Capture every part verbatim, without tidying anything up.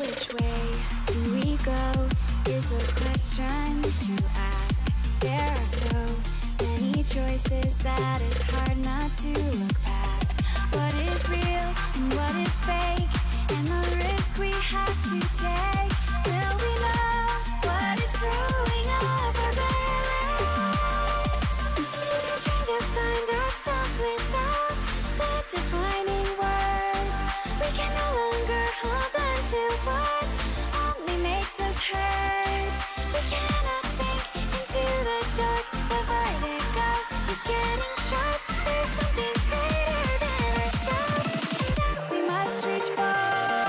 which way do we go is the question to ask. There are so many choices that it's hard not to look past. What is real and what is fake, and the risk we have to take. Will we know what is throwing off our balance? We're trying to find ourselves without the defining words. We can no longer hold on to what only makes us hurt. We cannot sink into the dark. The vertigo is getting sharp. There's something greater than ourselves that we must reach for.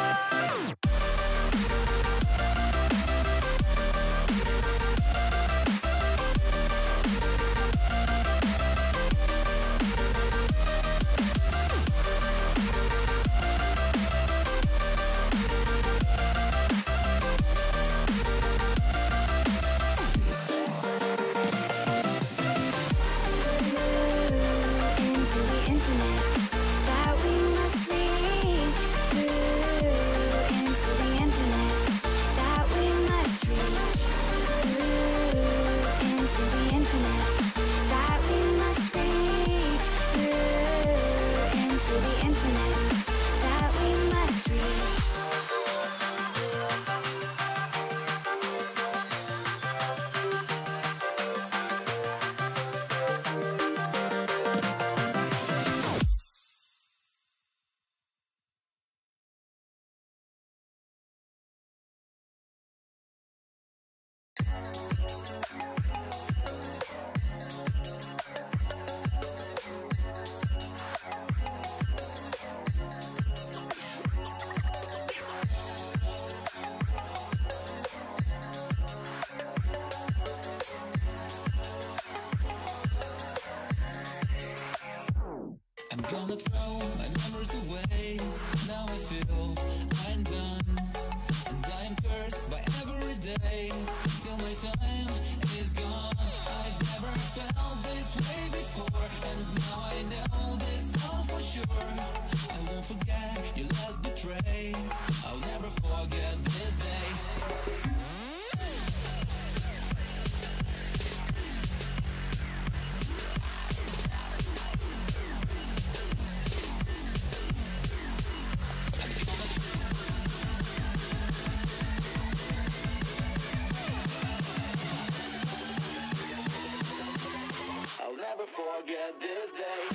Gonna throw my memories away. Now I feel I'm done, and I am cursed by every day till my time is gone. I've never felt this way before, and now I know this all for sure. I won't forget your last betray. I'll never forget this day. Never forget this day.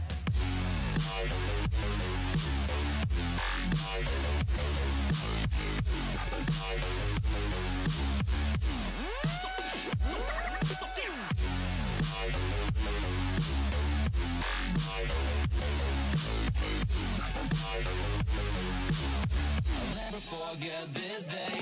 I'll never forget this day.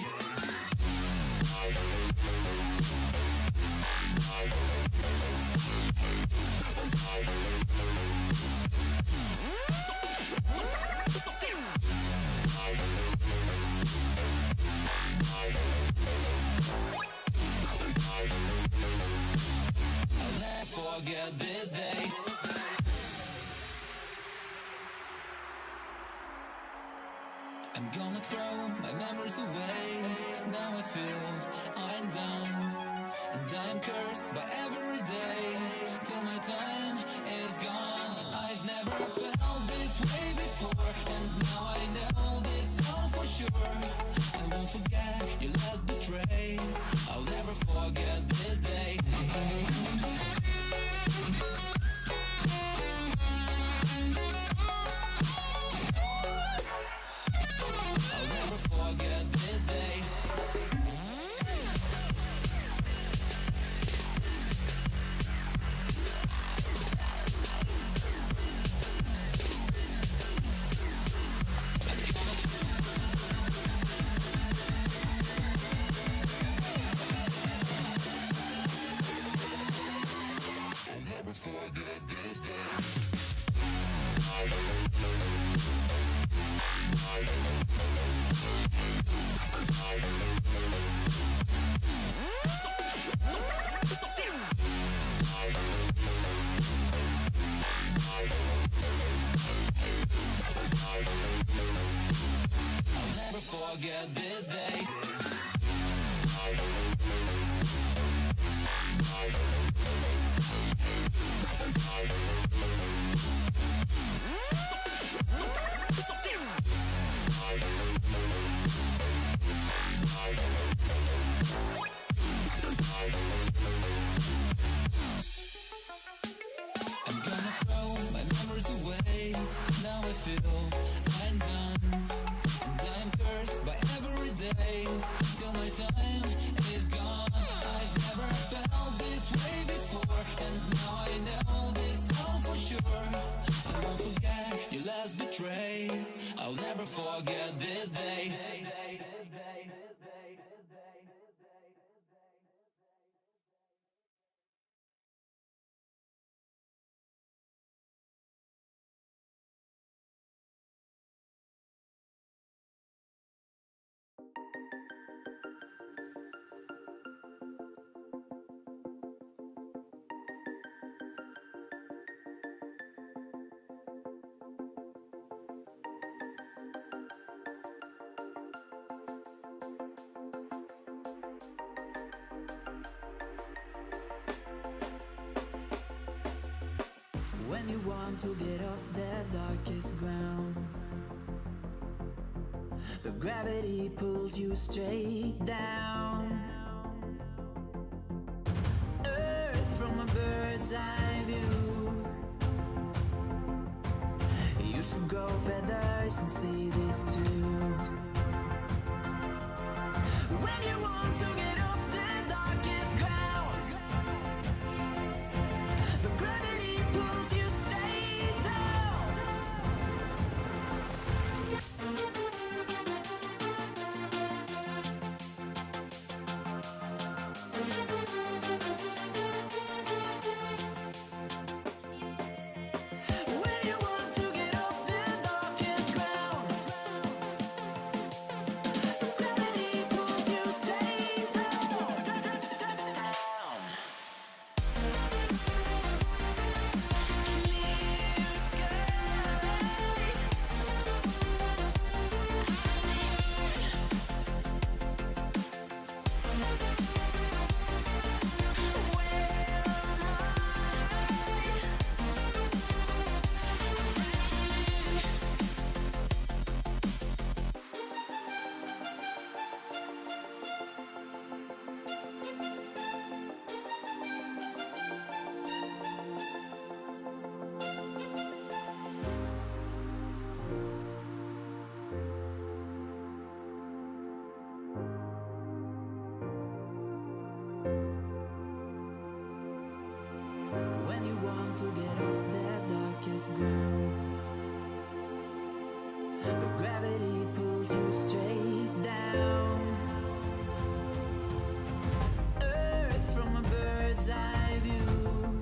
I'll never forget this day. I'm gonna throw my memories away. Now I feel I'm done, and I'm cursed by every day till my time is gone. I've never felt this way before, and now I know this all for sure. I won't forget your last betray. I'll never forget this day. I'll never forget this day. Forget this day. I'll never forget. forget this day. I'm gonna throw my memories away. Now I feel I'm done, and I'm cursed by every day till my time is gone. I've never felt this way before, and now I know this all for sure. I won't forget your last betray. I'll never forget this day. When you want to get off the darkest ground, but gravity pulls you straight down. Earth from a bird's eye view. You should grow feathers and see this too. When you want to get off the darkest ground, but gravity pulls you straight down. When you want to get off the darkest ground, but gravity pulls you straight down. Clear sky. Where am I? When you want to get off the darkest ground, but gravity pulls you straight down. Earth from a bird's eye view.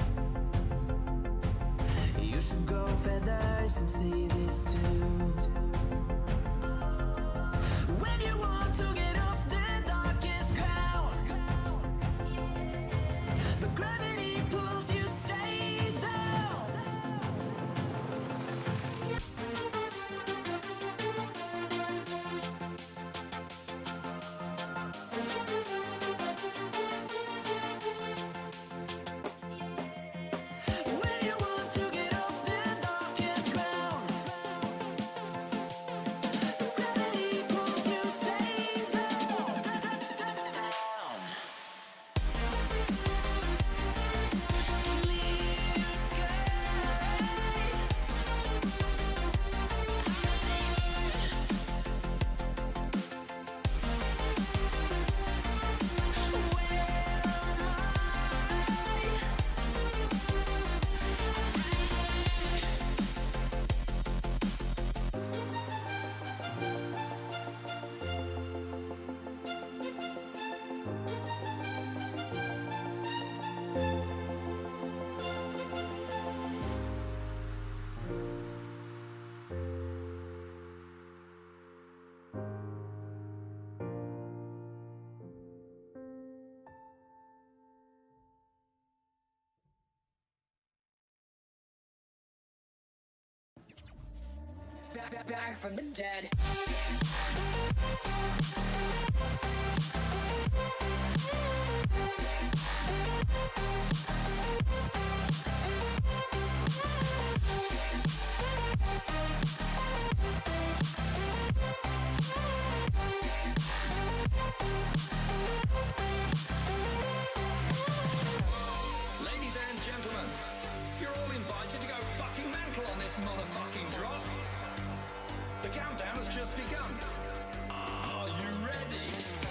You should grow feathers and see this too. When you want to get off the darkest ground, but gravity pulls you straight down. When you want to get off the darkest ground, but gravity pulls you straight down. Clear sky. Where am I? Back, back from the dead. Ladies and gentlemen, you're all invited to go fucking mental on this motherfucking drop. The countdown has just begun. Are you ready?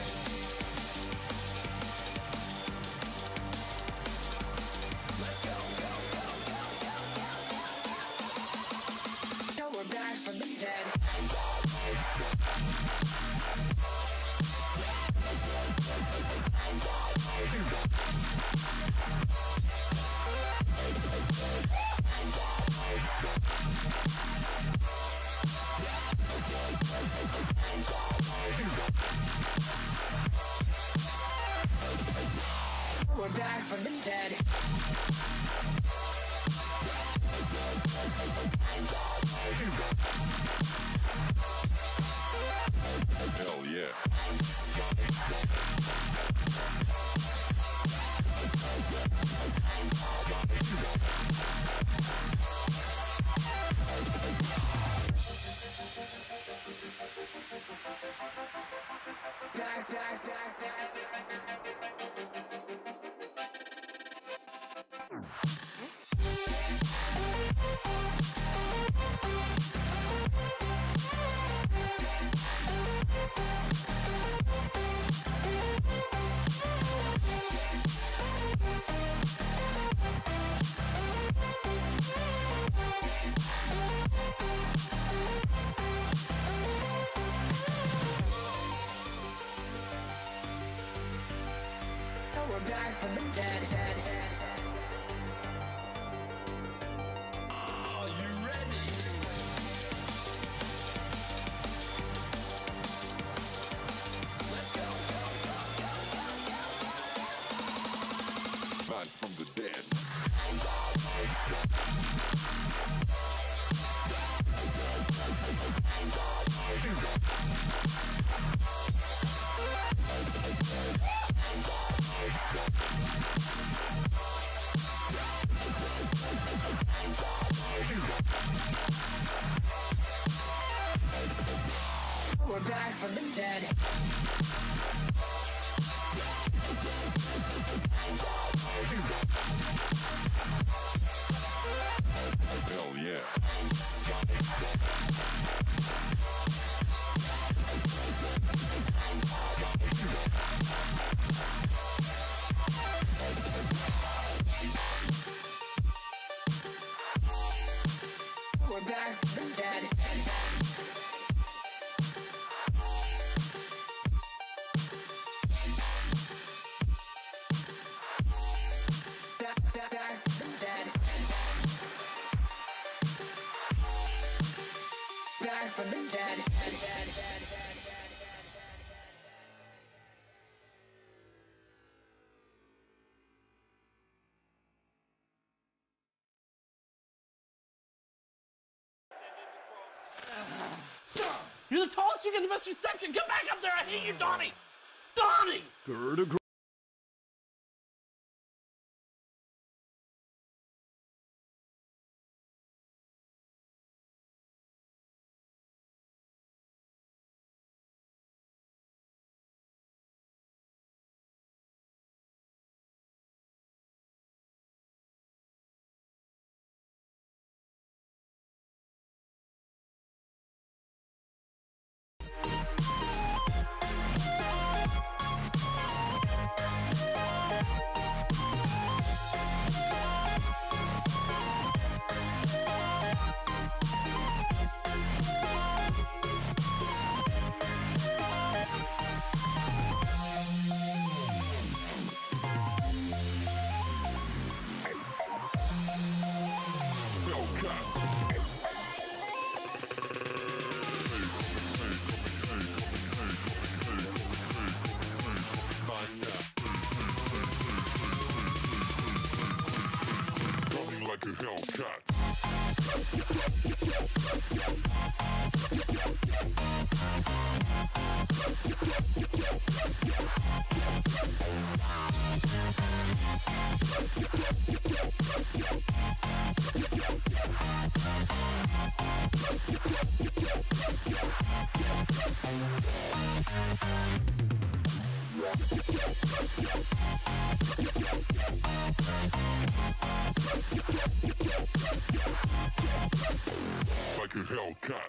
Let's go, go, go, go, go, go, go. So we're back from the dead. We're back from the dead. Hell yeah. Back, back, back, back, back. We're back from the dead, dead, dead. Are you ready? Let's go, go, go, go, go, go, go. Back from the dead. We're back from the dead. Hell yeah. We're back from the dead. Back, back, back from the dead. Back from the dead. You're the tallest, you get the best reception. Get back up there. I hate you, Donnie. Donnie! Running like a Hellcat. Like a Hellcat.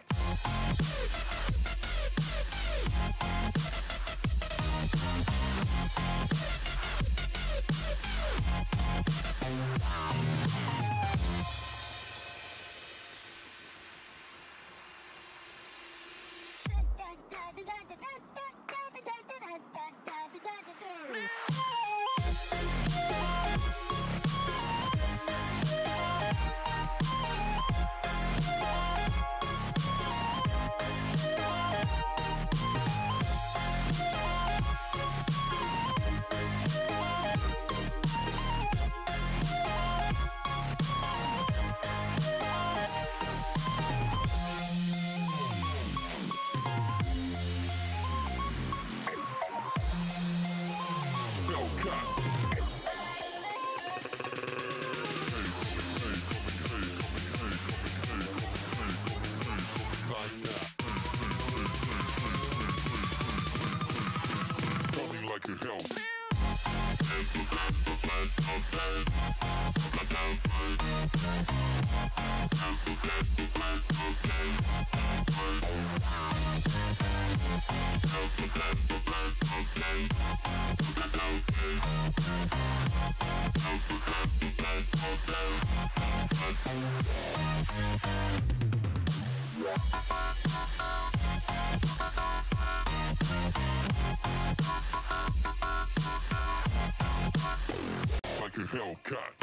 Coming like a hell. Like a Hellcat.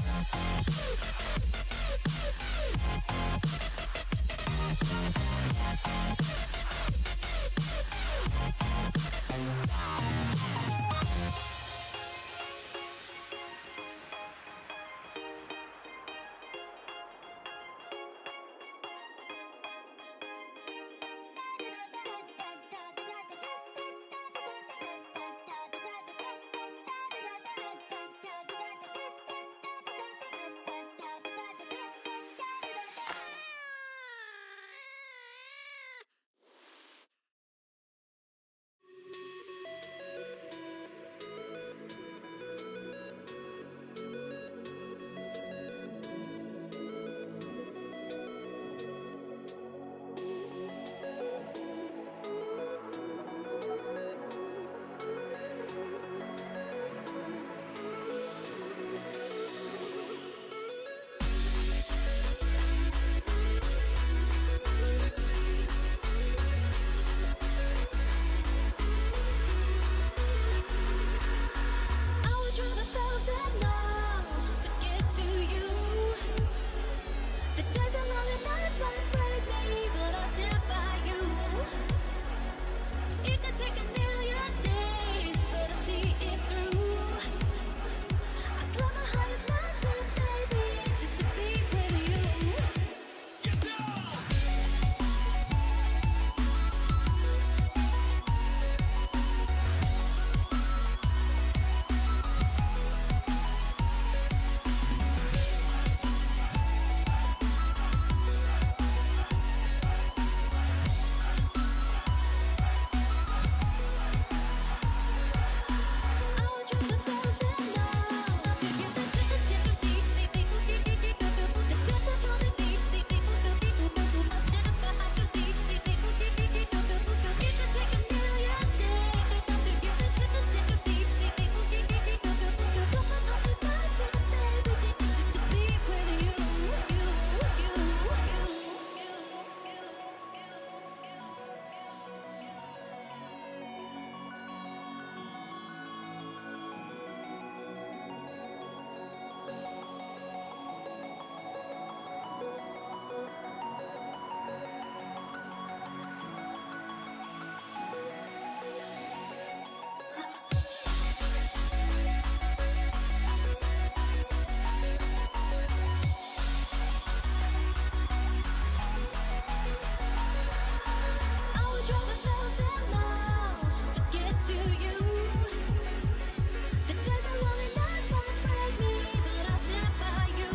to you. The desert lonely nights won't break me, but I'll stand by you.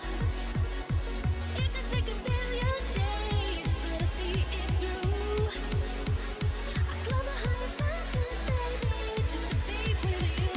It could take a billion days, but I'll see it through. I climb the highest mountain, baby, just to be with you.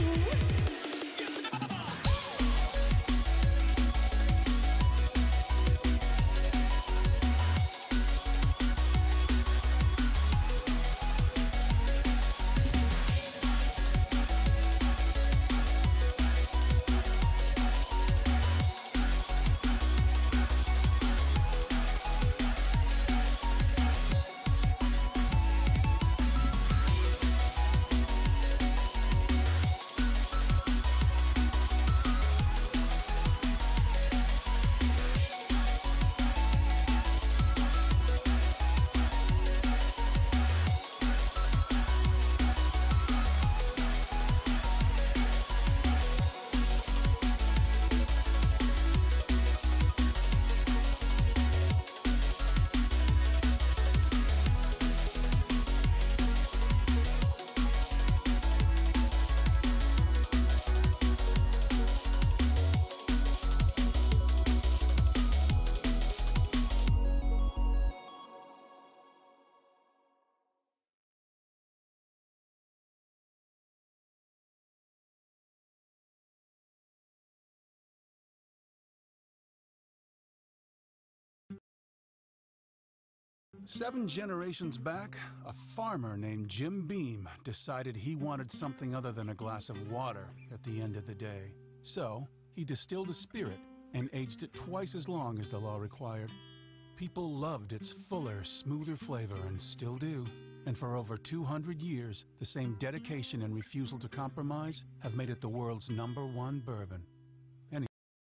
Seven generations back, a farmer named Jim Beam decided he wanted something other than a glass of water at the end of the day. So, he distilled a spirit and aged it twice as long as the law required. People loved its fuller, smoother flavor and still do. And for over two hundred years, the same dedication and refusal to compromise have made it the world's number one bourbon. Any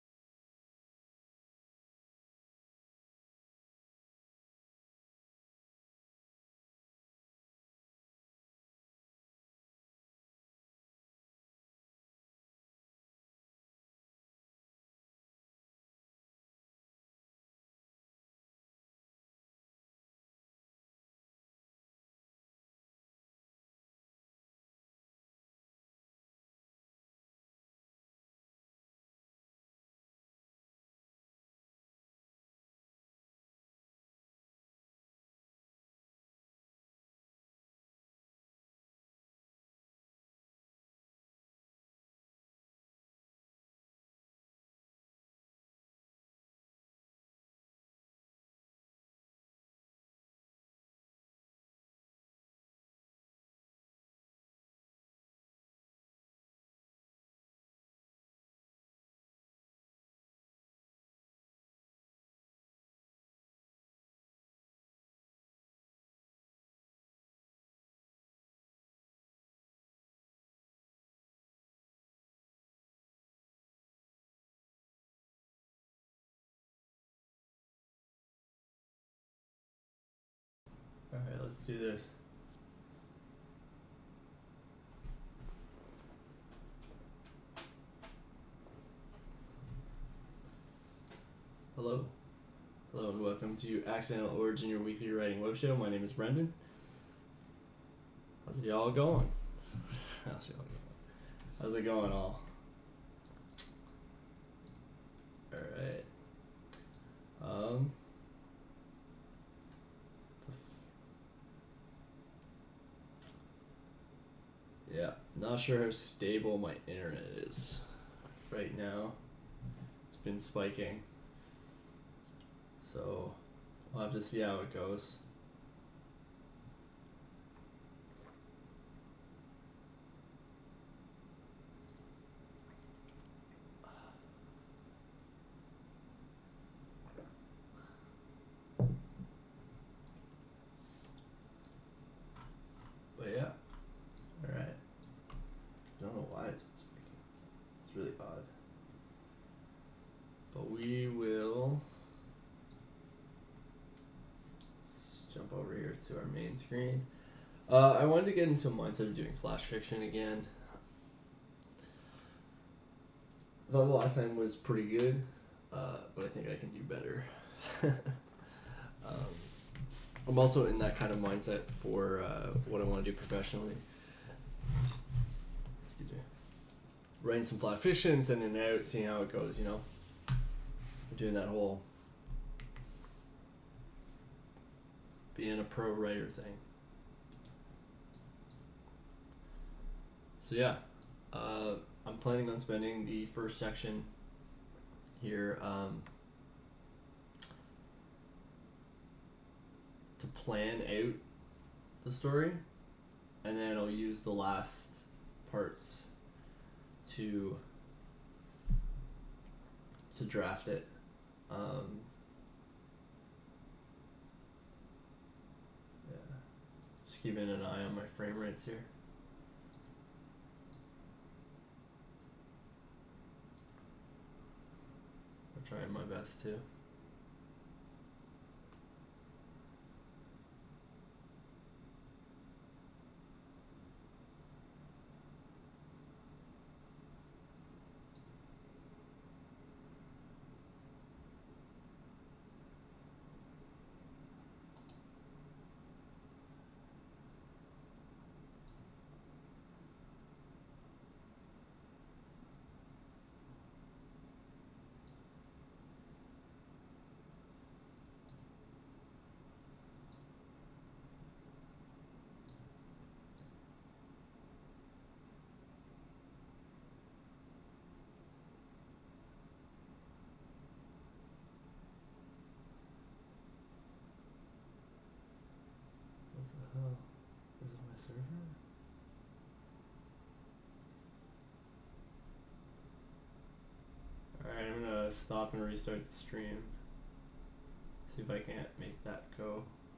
Alright, let's do this. Hello. Hello and welcome to Accidental Origin, your weekly writing web show. My name is Brendan. How's it all going? How's it all going? How's it going all? Alright. Um Yeah, not sure how stable my internet is right now. It's been spiking. So, we'll have to see how it goes. But yeah, alright. Don't know why it's been spiking. It's really odd. But we will let's jump over here to our main screen. Uh, I wanted to get into a mindset of doing flash fiction again. I thought the last time was pretty good, uh, but I think I can do better. um, I'm also in that kind of mindset for uh, what I want to do professionally. writing some flat fiction, sending it out, seeing how it goes, you know? Doing that whole being a pro writer thing. So yeah, uh, I'm planning on spending the first section here um, to plan out the story, and then I'll use the last parts to to draft it. Um, yeah, just keeping an eye on my frame rates here. I'm trying my best too. Oh, is it my server? Alright, I'm gonna stop and restart the stream. See if I can't make that go.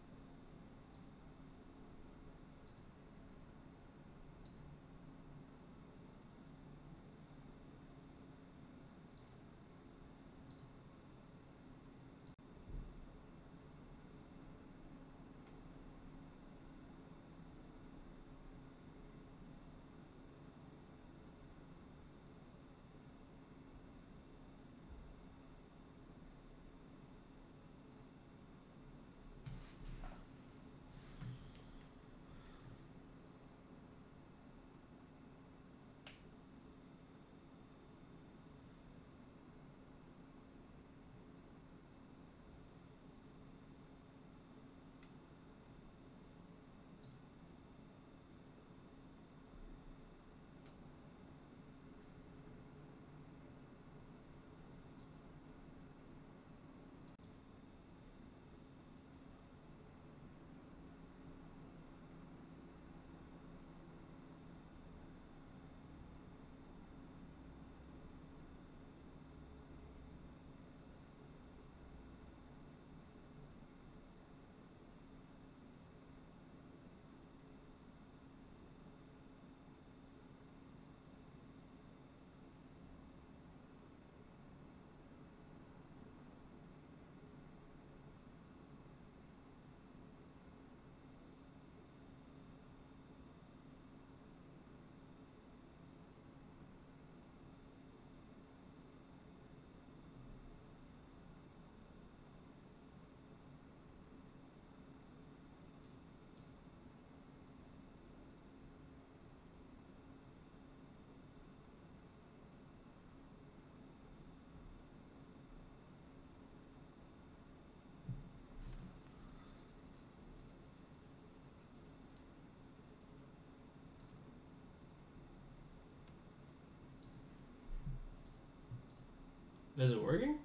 Is it working?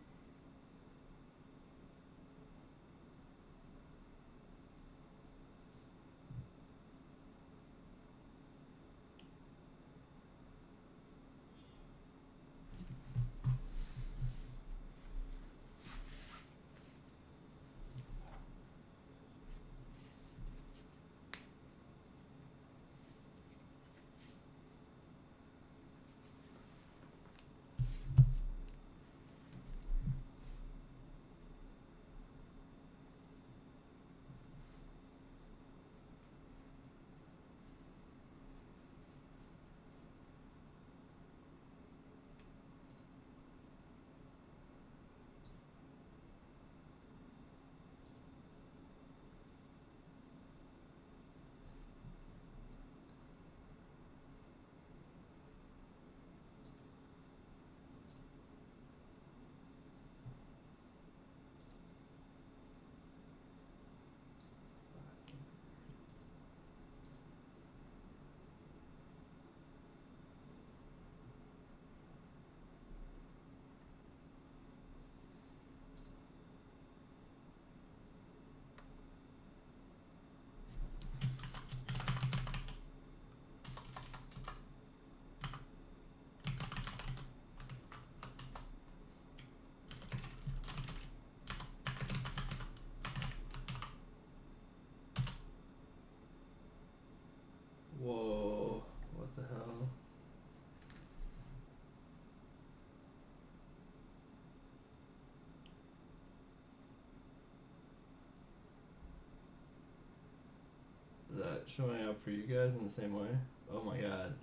that showing up for you guys in the same way? Oh my god.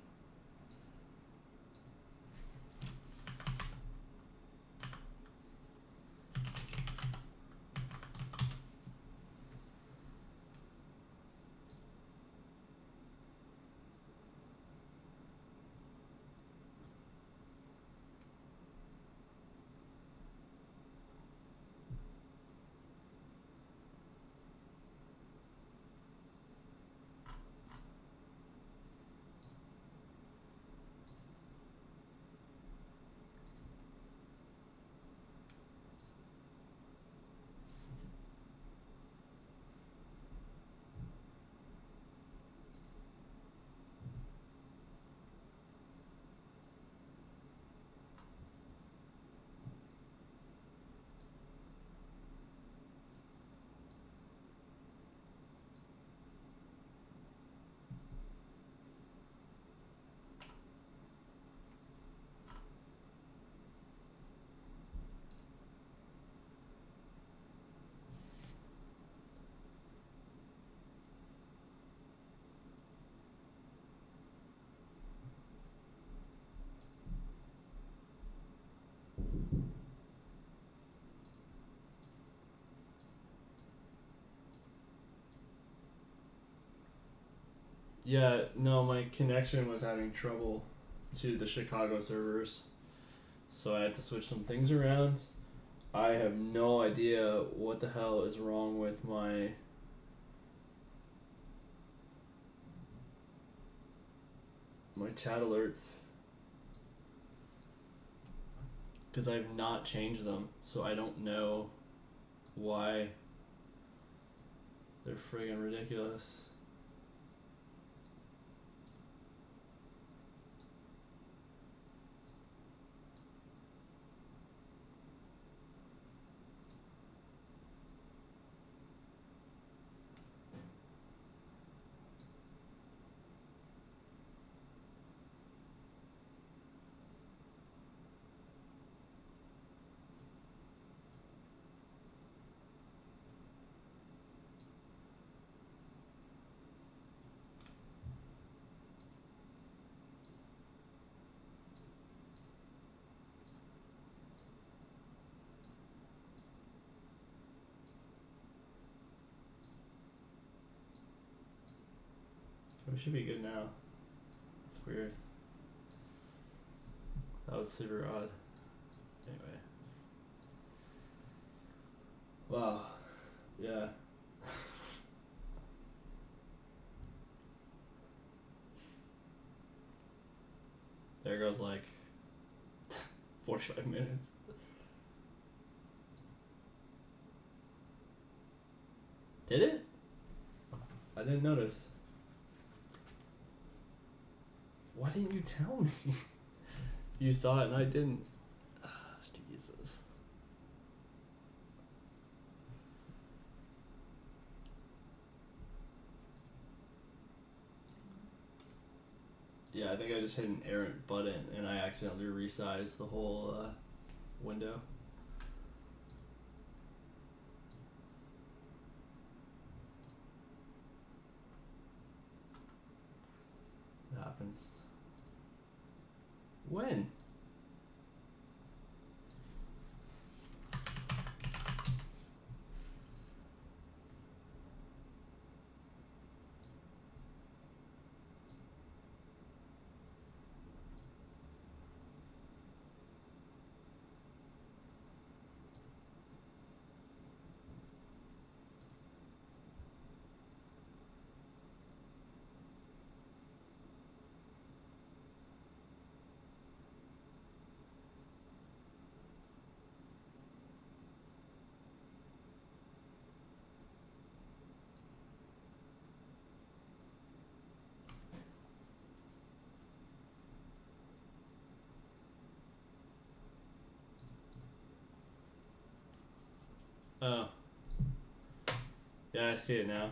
Yeah, no, my connection was having trouble to the Chicago servers, so I had to switch some things around. I have no idea what the hell is wrong with my my chat alerts, because I've not changed them, so I don't know why they're friggin' ridiculous. We should be good now. It's weird. That was super odd. Anyway. Wow. Yeah. There goes like forty-five minutes. Did it? I didn't notice. Why didn't you tell me? You saw it and I didn't. Ah, Jesus. Yeah, I think I just hit an errant button and I accidentally resized the whole uh, window. It happens. When? Oh. Yeah, I see it now.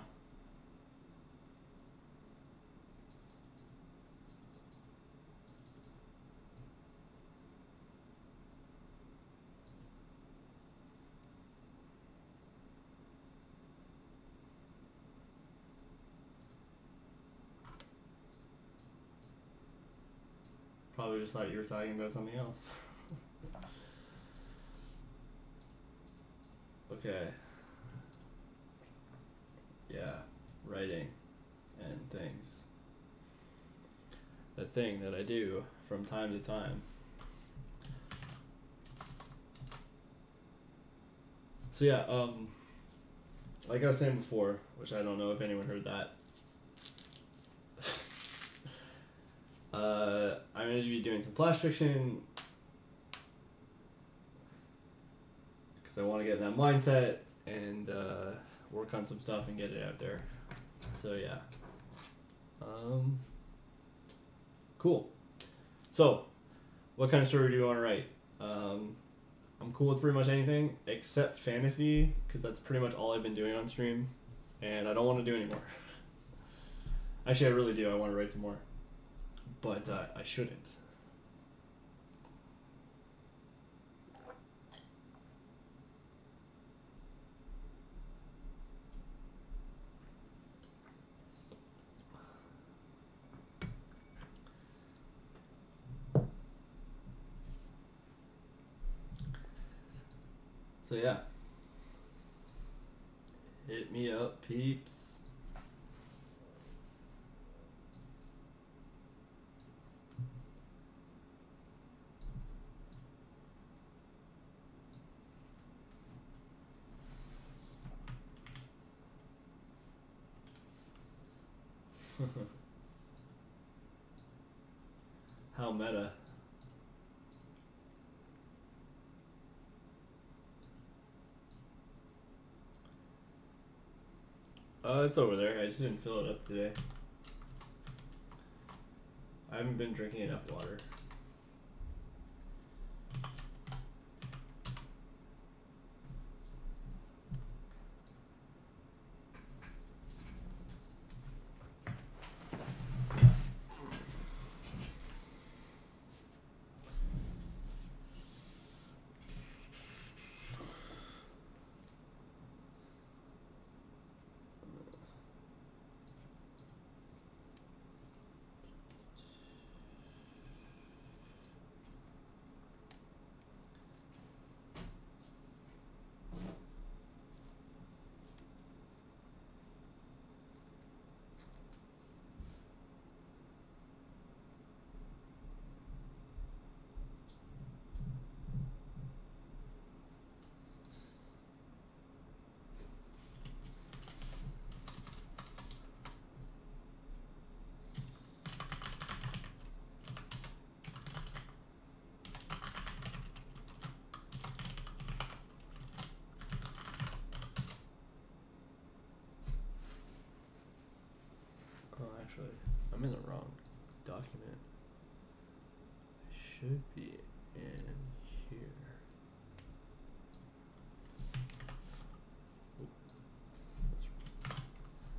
probably just thought you were talking about something else. Okay. Yeah, writing and things. The thing that I do from time to time. So yeah, um, like I was saying before, which I don't know if anyone heard that. uh, I'm going to be doing some flash fiction because I want to get in that mindset and uh, work on some stuff and get it out there. So yeah. Um, cool. So, what kind of story do you want to write? Um, I'm cool with pretty much anything except fantasy, because that's pretty much all I've been doing on stream, and I don't want to do anymore. Actually, I really do. I want to write some more, but uh, I shouldn't. So yeah, hit me up, peeps. How meta. Uh, it's over there. I just didn't fill it up today. I haven't been drinking enough water. Actually, I'm in the wrong document. I should be in here. Oop. That's right.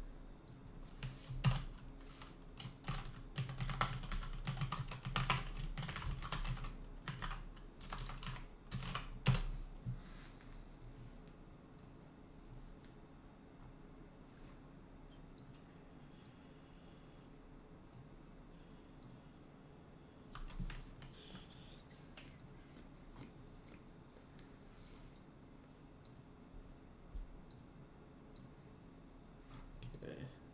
Okay.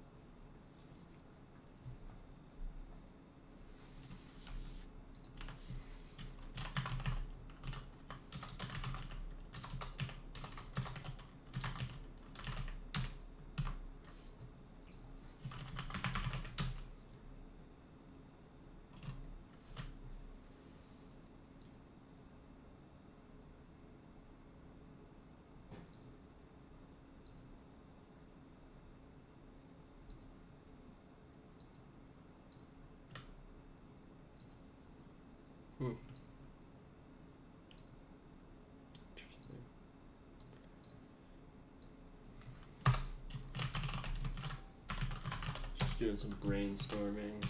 Hmm. Interesting. Just doing some brainstorming.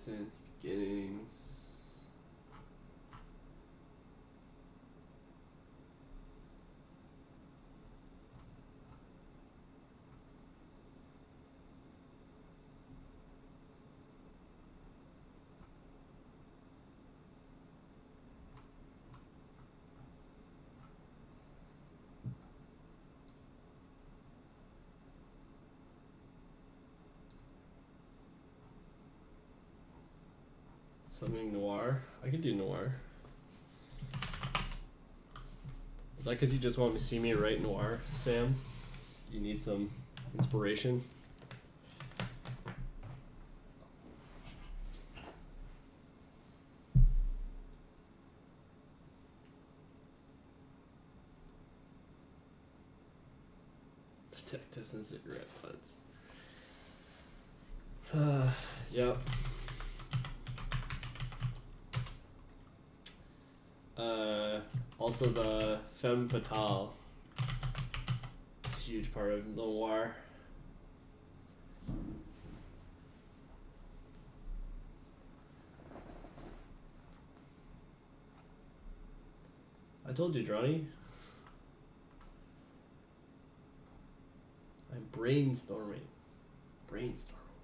since beginnings. Something noir. I could do noir. Is that because you just want to see me write noir, Sam? You need some inspiration? Detectives and cigarette butts. Uh, yep. Uh, also the femme fatale. It's a huge part of noir. I told you, Johnny. I'm brainstorming. Brainstorming.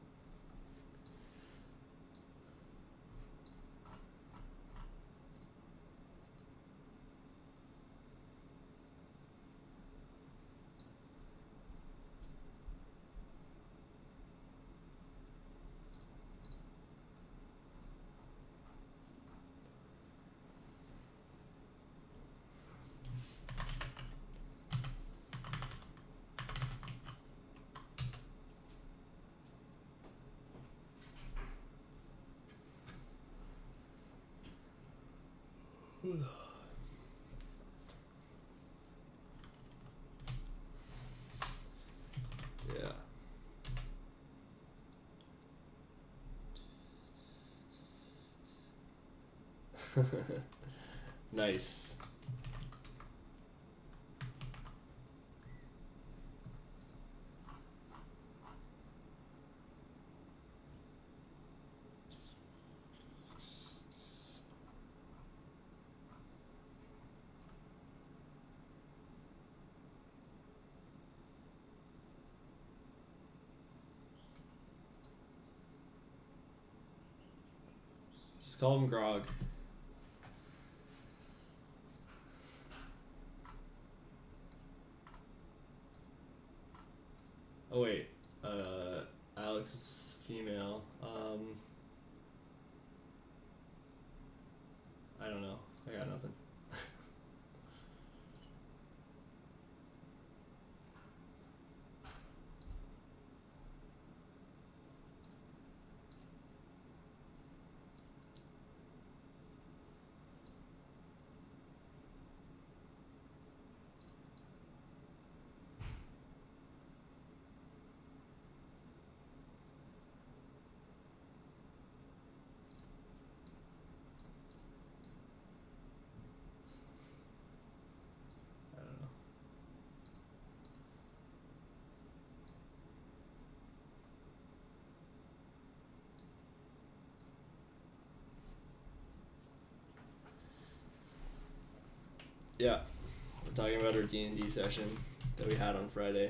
Yeah. Nice. Just call him Grog. Oh wait, uh, Alex is female. Um, I don't know. I got nothing. I don't know. Yeah, we're talking about our D and D session that we had on Friday.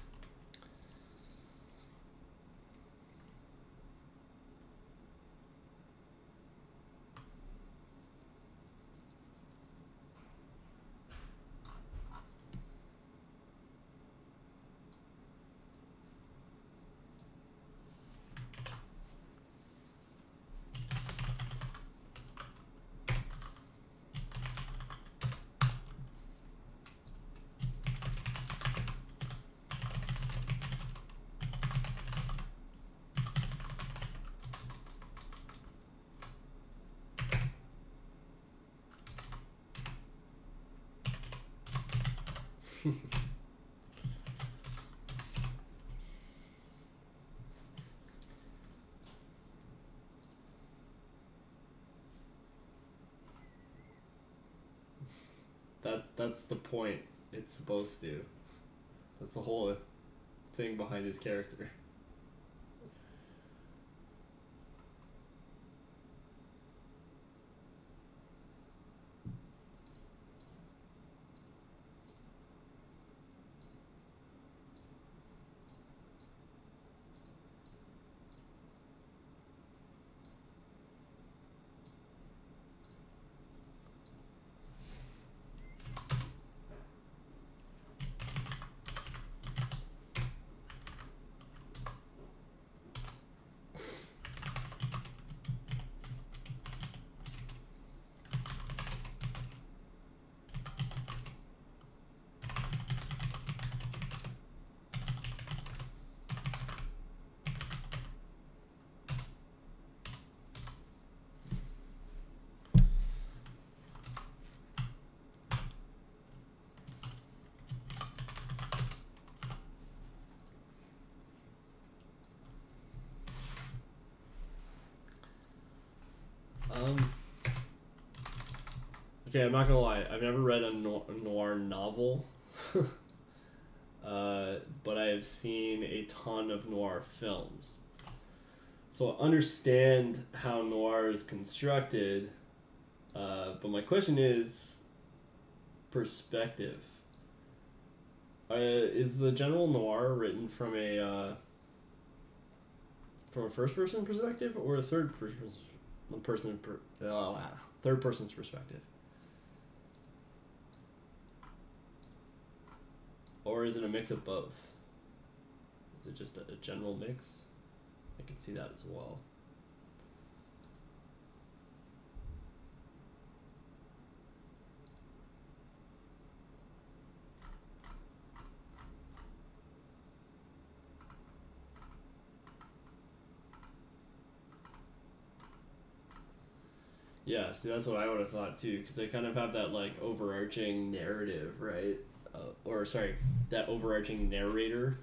That that's the point. It's supposed to. That's the whole thing behind his character. Okay, I'm not gonna lie. I've never read a no- noir novel, uh, but I have seen a ton of noir films. So I understand how noir is constructed, uh, but my question is perspective. Uh, is the general noir written from a uh, from a first person perspective or a third person person per, uh, third person's perspective? Or is it a mix of both? Is it just a, a general mix? I can see that as well. Yeah, see, that's what I would have thought too, because they kind of have that like overarching narrative, right? Uh, or sorry, that overarching narrator.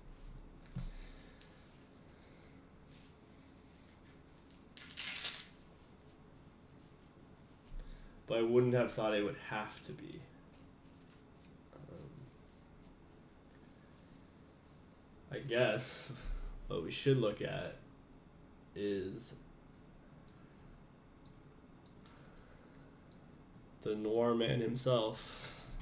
But I wouldn't have thought it would have to be. Um, I guess what we should look at is the noir man himself.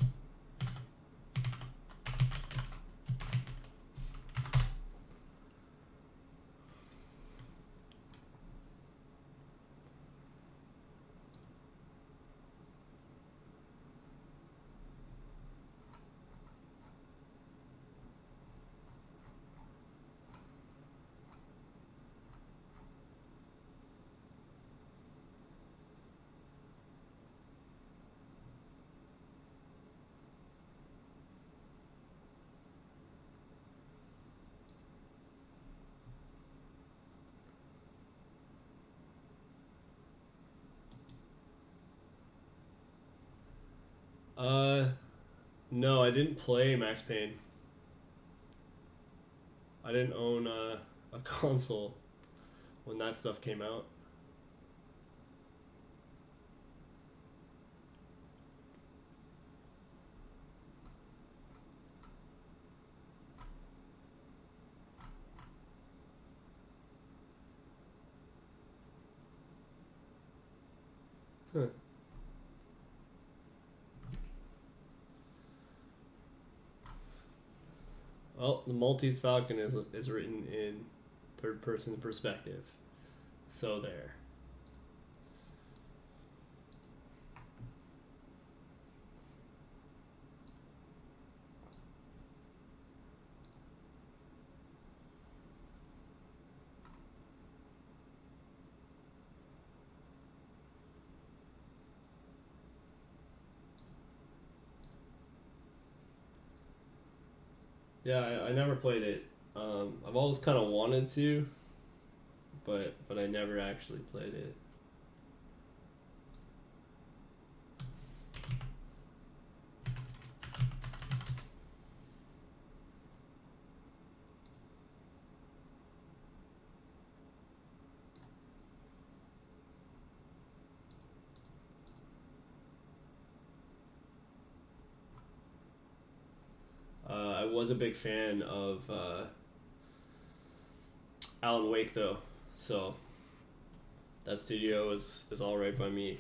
Uh, no, I didn't play Max Payne. I didn't own a, a console when that stuff came out. Huh. Well, the Maltese Falcon is is written in third person perspective. So there. Yeah, I, I never played it. Um, I've always kind of wanted to, but but I never actually played it. Uh, I was a big fan of uh, Alan Wake, though, so that studio is, is all right by me.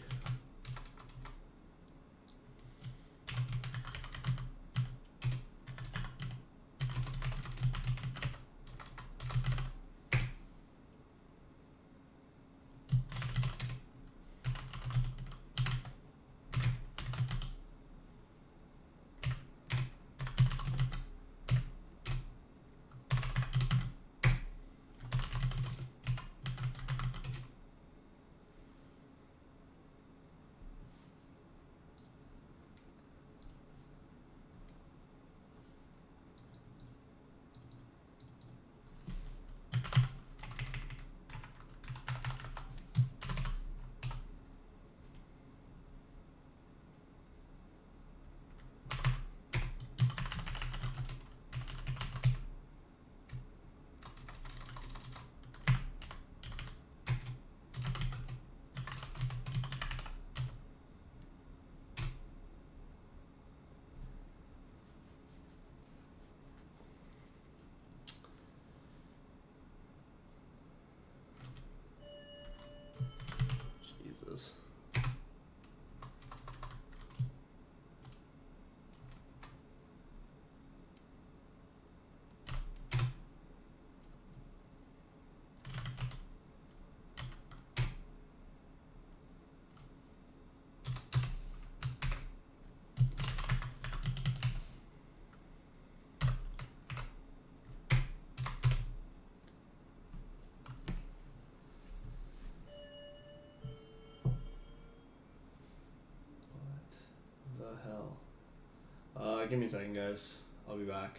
hell? Uh, give me a second, guys. I'll be back.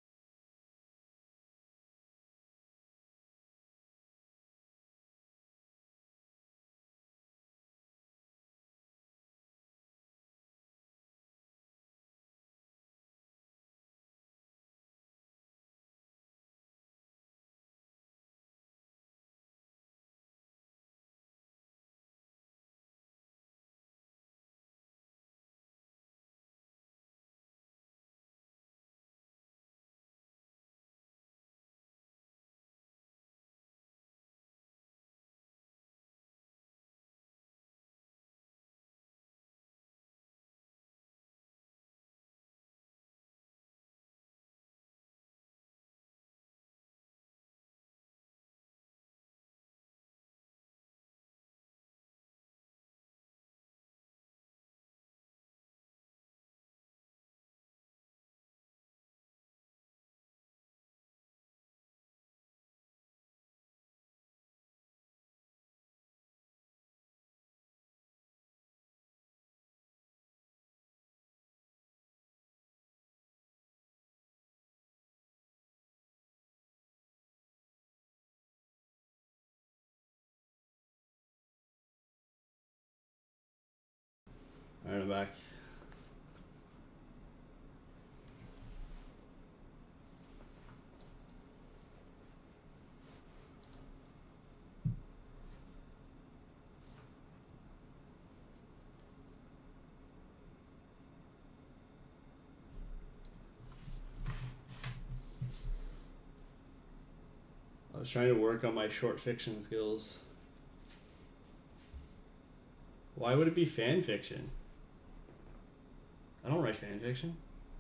Alright, I'm back. I was trying to work on my short fiction skills. Why would it be fan fiction? I don't write fan fiction.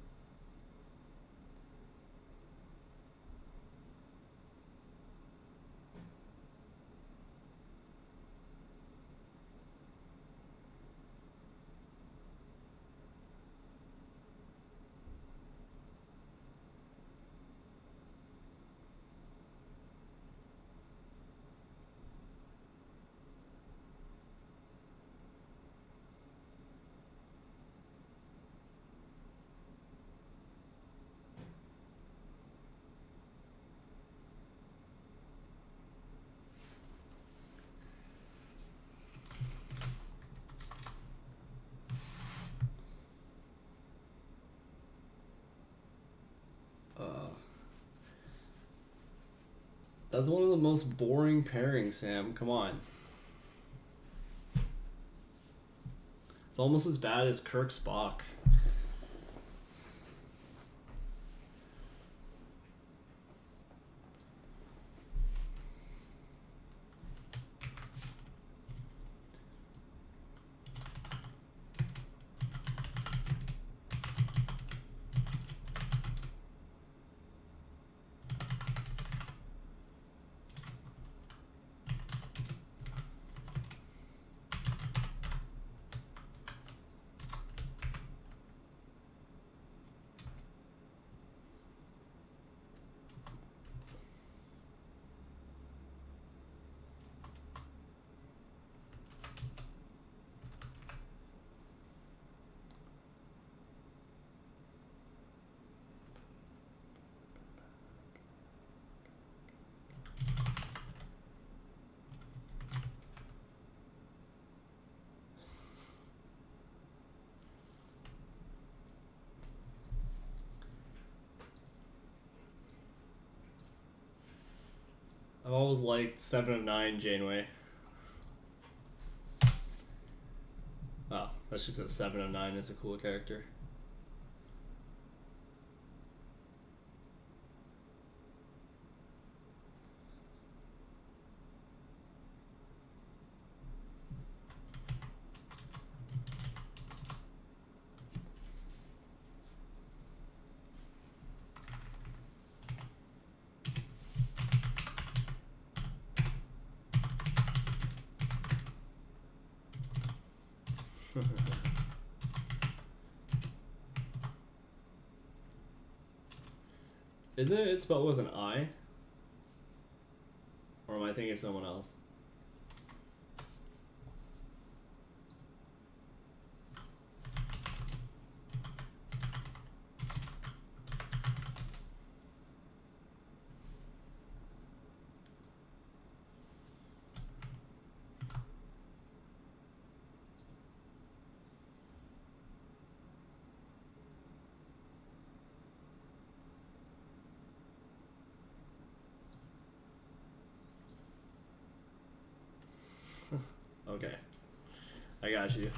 That's one of the most boring pairings, Sam. Come on. It's almost as bad as Kirk Spock. I've always liked Seven of Nine Janeway. Oh, that's just because Seven of Nine is a cool character. Isn't it spelled with an I? Or am I thinking of someone else? I got you.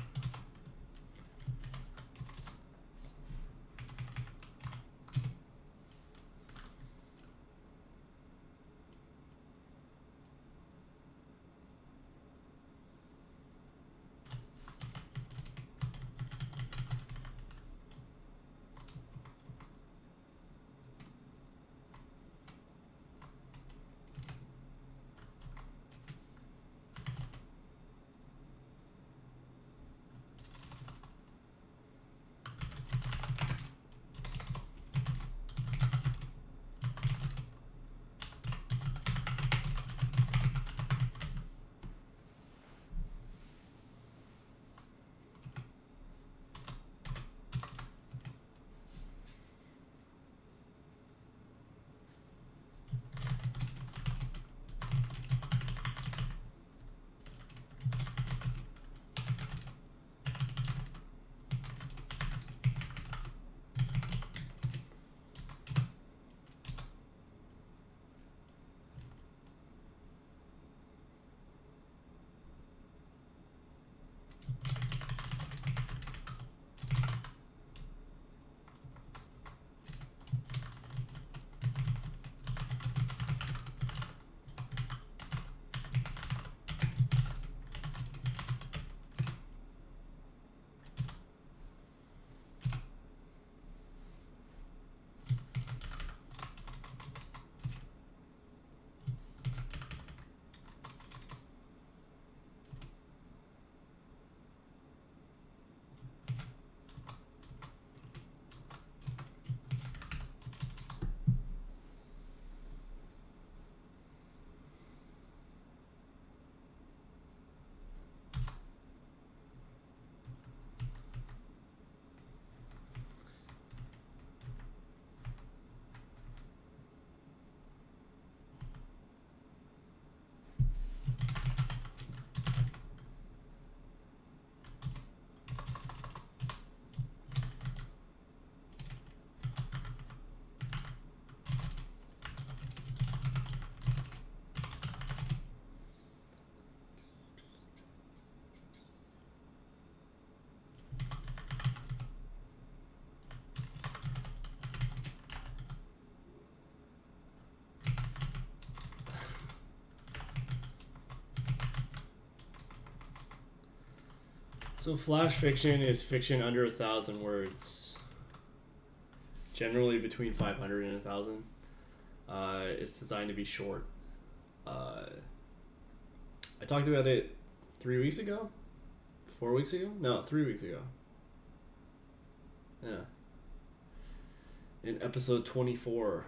So flash fiction is fiction under a thousand words, generally between five hundred and a thousand. Uh, it's designed to be short. Uh, I talked about it three weeks ago, four weeks ago. No, three weeks ago. Yeah. In episode twenty-four.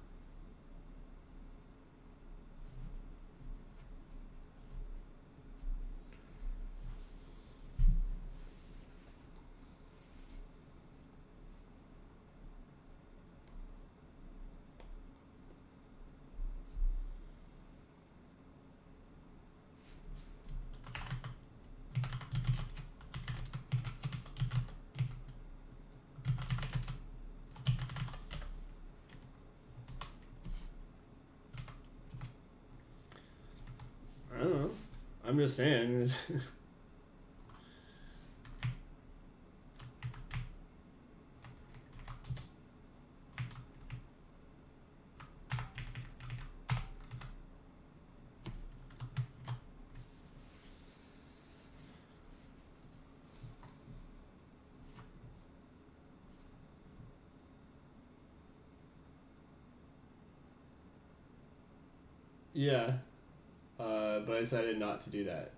I don't know. I'm just saying. Yeah. Uh, but I decided not to do that.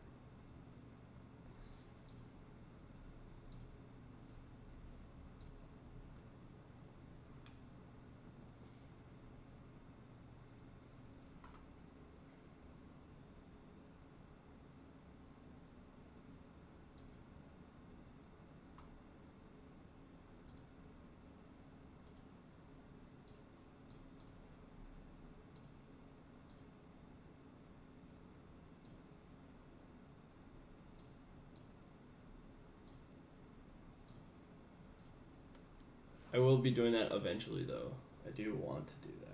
I will be doing that eventually, though. I do want to do that.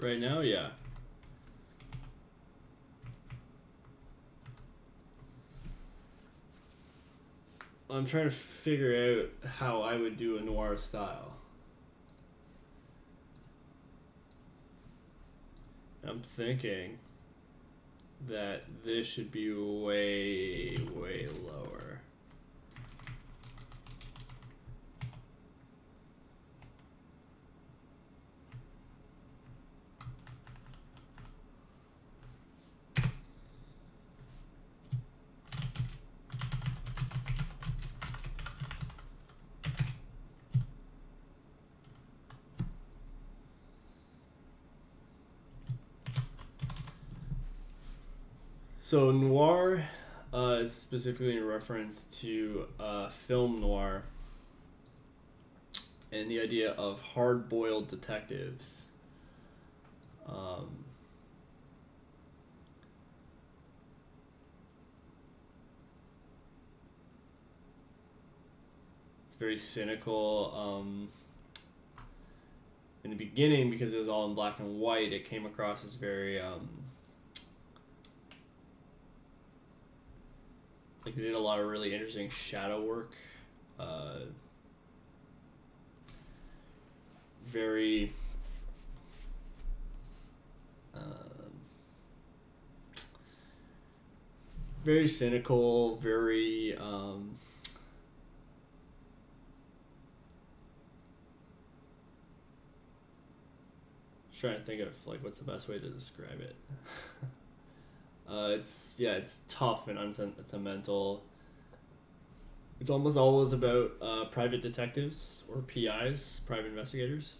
Right now, yeah. I'm trying to figure out how I would do a noir style. I'm thinking that this should be way, way lower. So noir uh, is specifically in reference to uh, film noir and the idea of hard-boiled detectives. Um, it's very cynical. Um, in the beginning, because it was all in black and white, it came across as very... Um, Like, they did a lot of really interesting shadow work. Uh, very... Uh, very cynical, very... Um, just trying to think of, like, what's the best way to describe it. Uh, it's, yeah, it's tough and unsentimental. It's almost always about uh, private detectives or P Is, private investigators.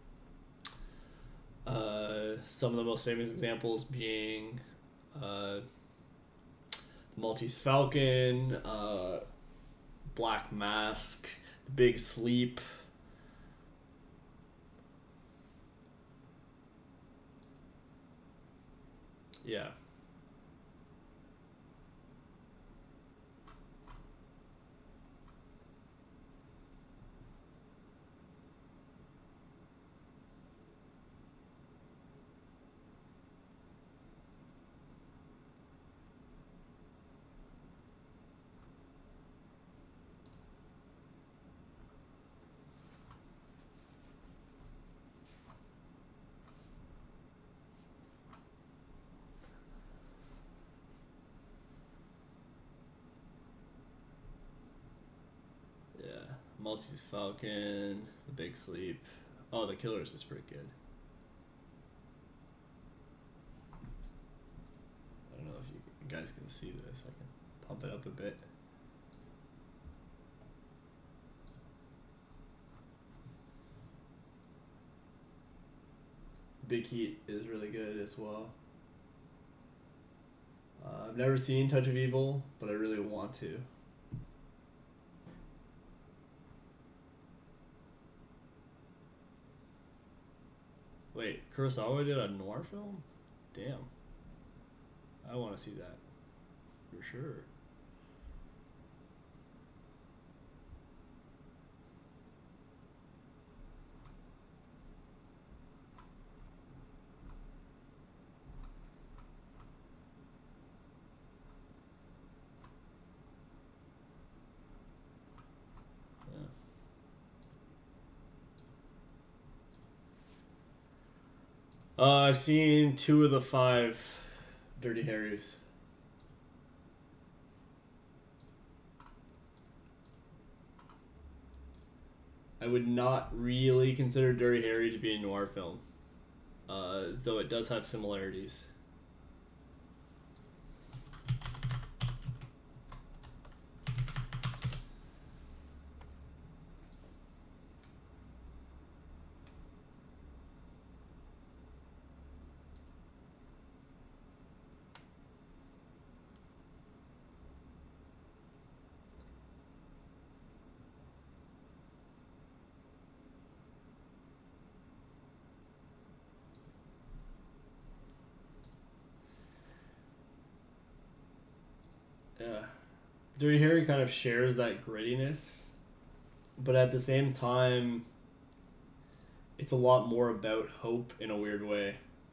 Uh, some of the most famous examples being uh, The Maltese Falcon, uh, Black Mask, The Big Sleep. Yeah. Maltese Falcon, The Big Sleep. Oh, The Killers is pretty good. I don't know if you guys can see this. I can pump it up a bit. Big Heat is really good as well. Uh, I've never seen Touch of Evil, but I really want to. Wait, Kurosawa did a noir film? Damn. I want to see that. For sure. Uh, I've seen two of the five Dirty Harrys. I would not really consider Dirty Harry to be a noir film, uh, though it does have similarities. Yeah. Dirty Harry kind of shares that grittiness, but at the same time, it's a lot more about hope in a weird way.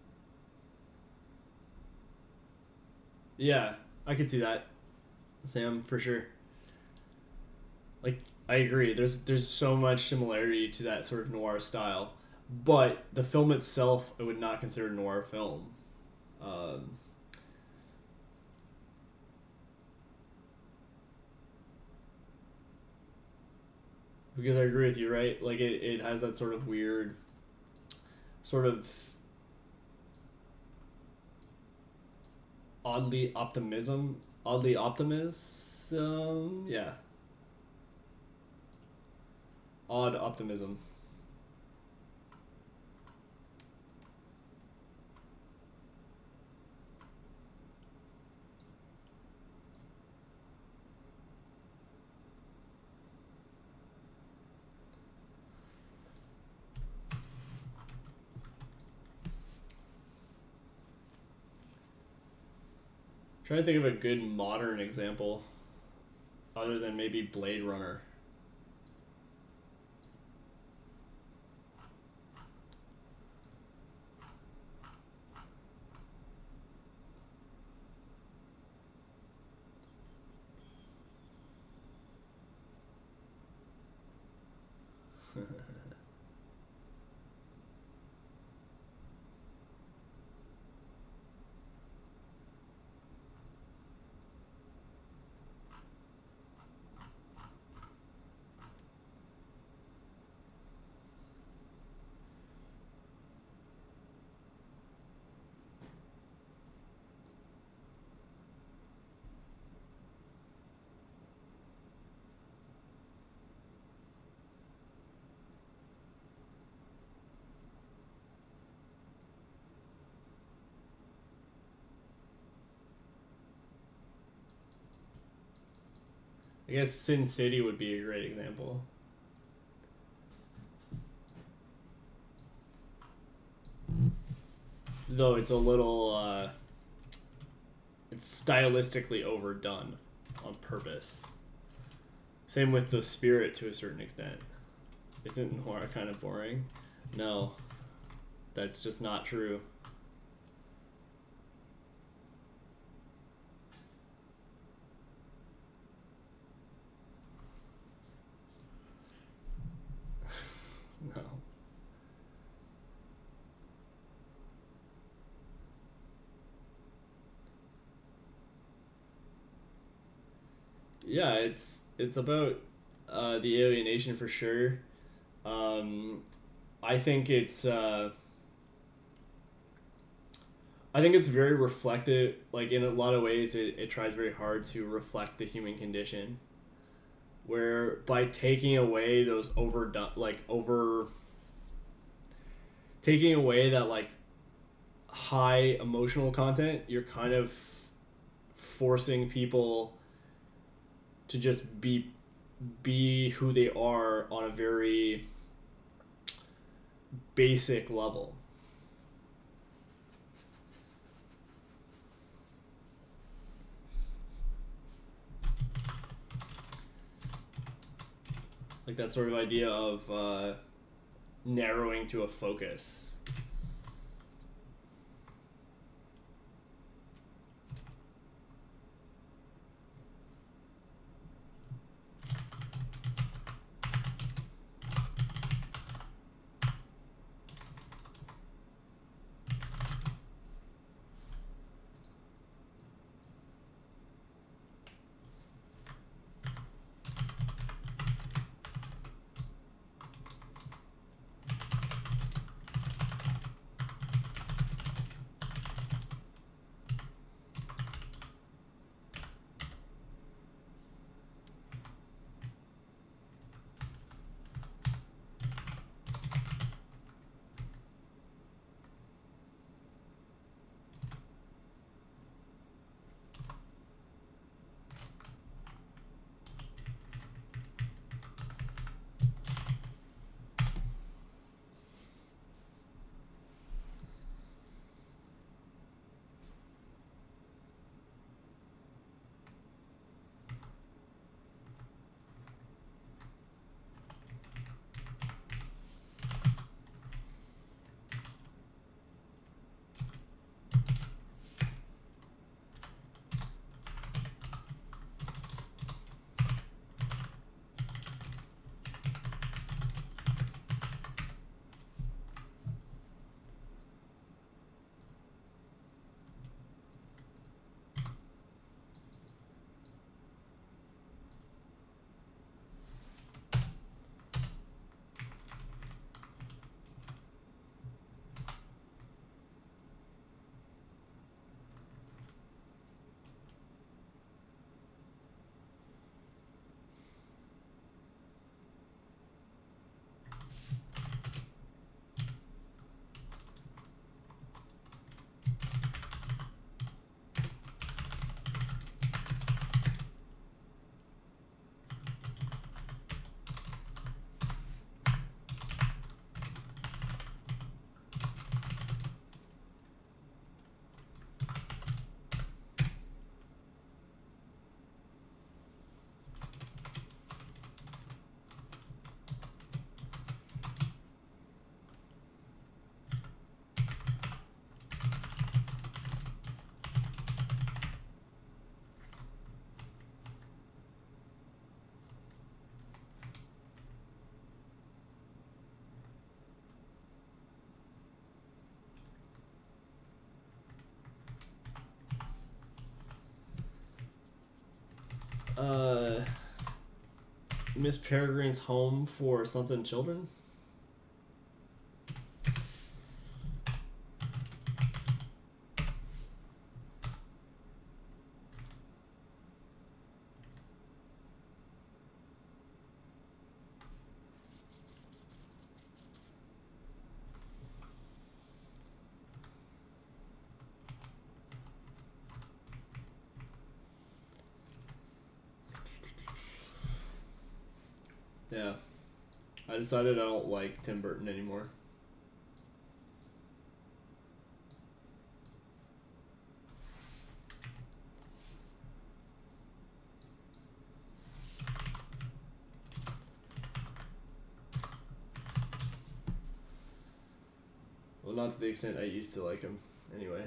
Yeah, I could see that, Sam, for sure. Like, I agree. There's there's so much similarity to that sort of noir style, but the film itself, I would not consider a noir film. Um, because I agree with you, right? Like, it, it has that sort of weird, sort of oddly optimism, oddly optimism, yeah. Odd optimism. Trying to think of a good modern example other than maybe Blade Runner. I guess Sin City would be a great example. Though it's a little, uh, it's stylistically overdone on purpose. Same with The Spirit to a certain extent. Isn't noir kind of boring? No. That's just not true. No. Yeah, it's it's about uh, the alienation for sure. Um, I think it's uh, I think it's very reflective. Like in a lot of ways, it, it tries very hard to reflect the human condition. Where by taking away those overdone, like over, taking away that like high emotional content, you're kind of forcing people to just be be who they are on a very basic level. Like that sort of idea of uh, narrowing to a focus. uh, Miss Peregrine's Home for Something Children. Yeah. I decided I don't like Tim Burton anymore. Well, not to the extent I used to like him, anyway.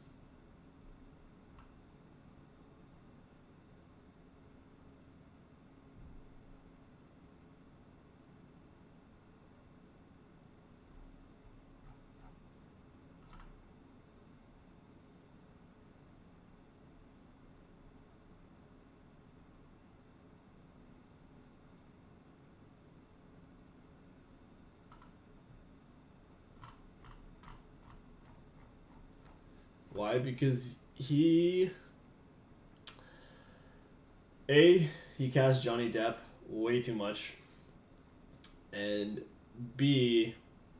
Why? Because he... A, he cast Johnny Depp way too much. And B,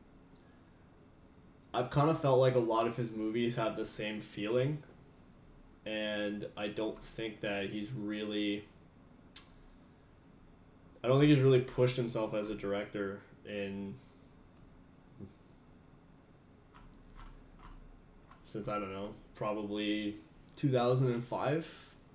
I've kind of felt like a lot of his movies have the same feeling. And I don't think that he's really... I don't think he's really pushed himself as a director in... Since, I don't know, probably two thousand five.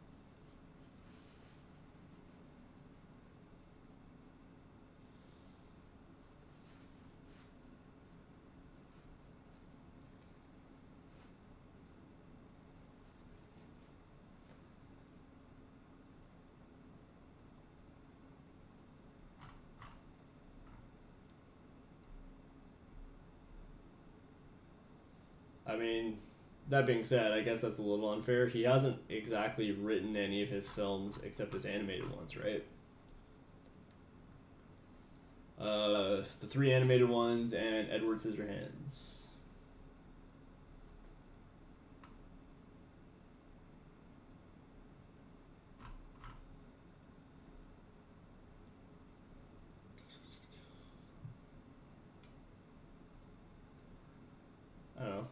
I mean, that being said, I guess that's a little unfair. He hasn't exactly written any of his films except his animated ones, right? Uh, the three animated ones and Edward Scissorhands. I don't know.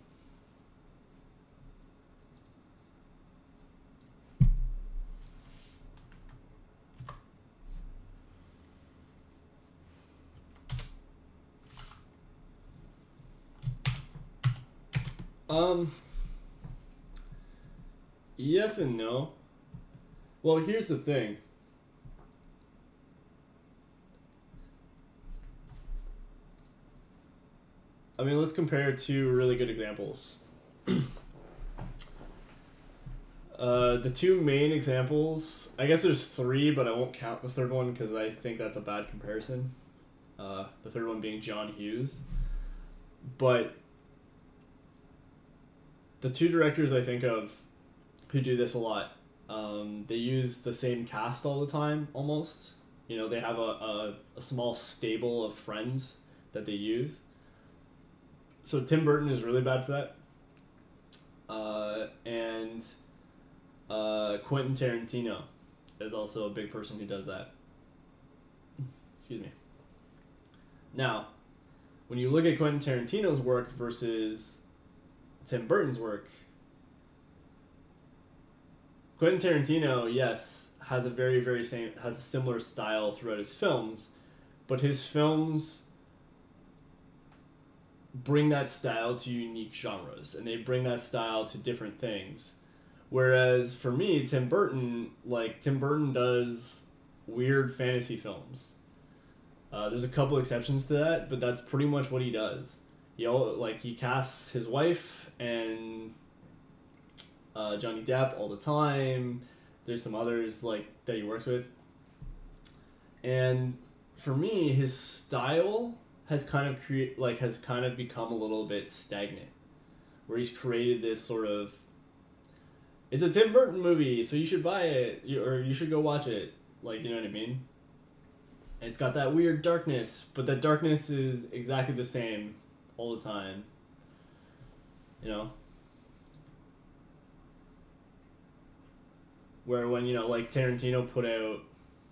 Um, yes and no. Well, here's the thing. I mean, let's compare two really good examples. uh, the two main examples, I guess there's three, but I won't count the third one because I think that's a bad comparison. Uh, the third one being John Hughes. But the two directors I think of who do this a lot, um, they use the same cast all the time, almost. You know, they have a, a, a small stable of friends that they use. So Tim Burton is really bad for that. Uh, and uh, Quentin Tarantino is also a big person who does that. Excuse me. Now, when you look at Quentin Tarantino's work versus Tim Burton's work, Quentin Tarantino, yes, has a very, very same, has a similar style throughout his films, but his films bring that style to unique genres, and they bring that style to different things. Whereas for me, Tim Burton, like, Tim Burton does weird fantasy films. Uh, there's a couple exceptions to that, but that's pretty much what he does. You know, like, he casts his wife and uh, Johnny Depp all the time. There's some others, like, that he works with. And for me, his style has kind of create like has kind of become a little bit stagnant, where he's created this sort of It's a Tim Burton movie, so you should buy it, you, or you should go watch it. Like, you know what I mean? It's got that weird darkness, but that darkness is exactly the same all the time. You know? Where when, you know, like Tarantino put out...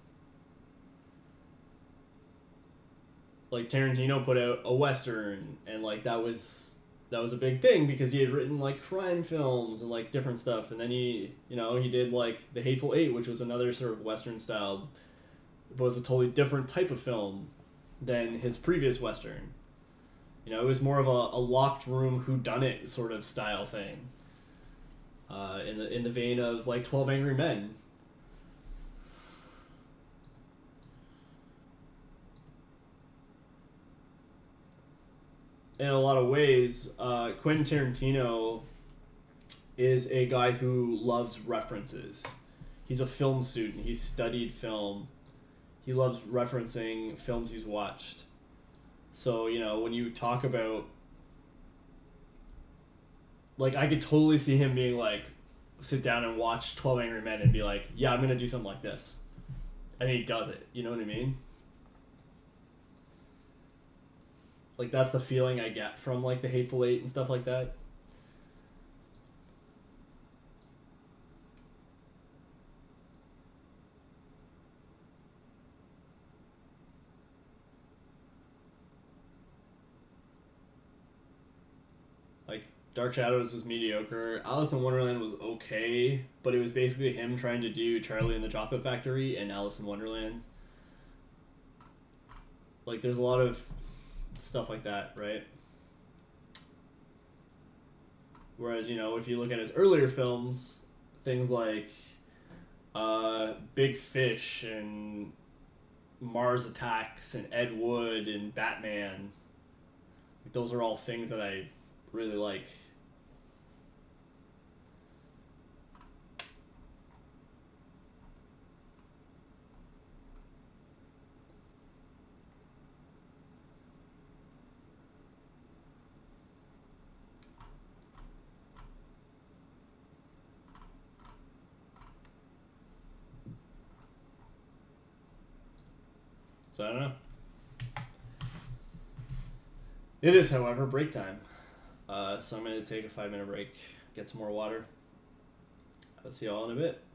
Like, Tarantino put out a Western, and, like, that was... That was a big thing because he had written like crime films and like different stuff, and then he, you know, he did like The Hateful Eight, which was another sort of Western style, but was a totally different type of film than his previous Western. You know, it was more of a, a locked room whodunit sort of style thing. Uh, in the in the vein of like twelve Angry Men. In a lot of ways, uh, Quentin Tarantino is a guy who loves references. He's a film student. He's studied film. He loves referencing films he's watched. So, you know, when you talk about... Like, I could totally see him being like, sit down and watch twelve Angry Men and be like, yeah, I'm going to do something like this. And he does it. You know what I mean? Like, that's the feeling I get from, like, The Hateful Eight and stuff like that. Like, Dark Shadows was mediocre. Alice in Wonderland was okay, but it was basically him trying to do Charlie and the Chocolate Factory and Alice in Wonderland. Like, there's a lot of... stuff like that, right? Whereas, you know, if you look at his earlier films, things like uh, Big Fish and Mars Attacks and Ed Wood and Batman, like, those are all things that I really like. So I don't know. It is, however, break time. Uh, so I'm going to take a five minute break, get some more water. I'll see you all in a bit.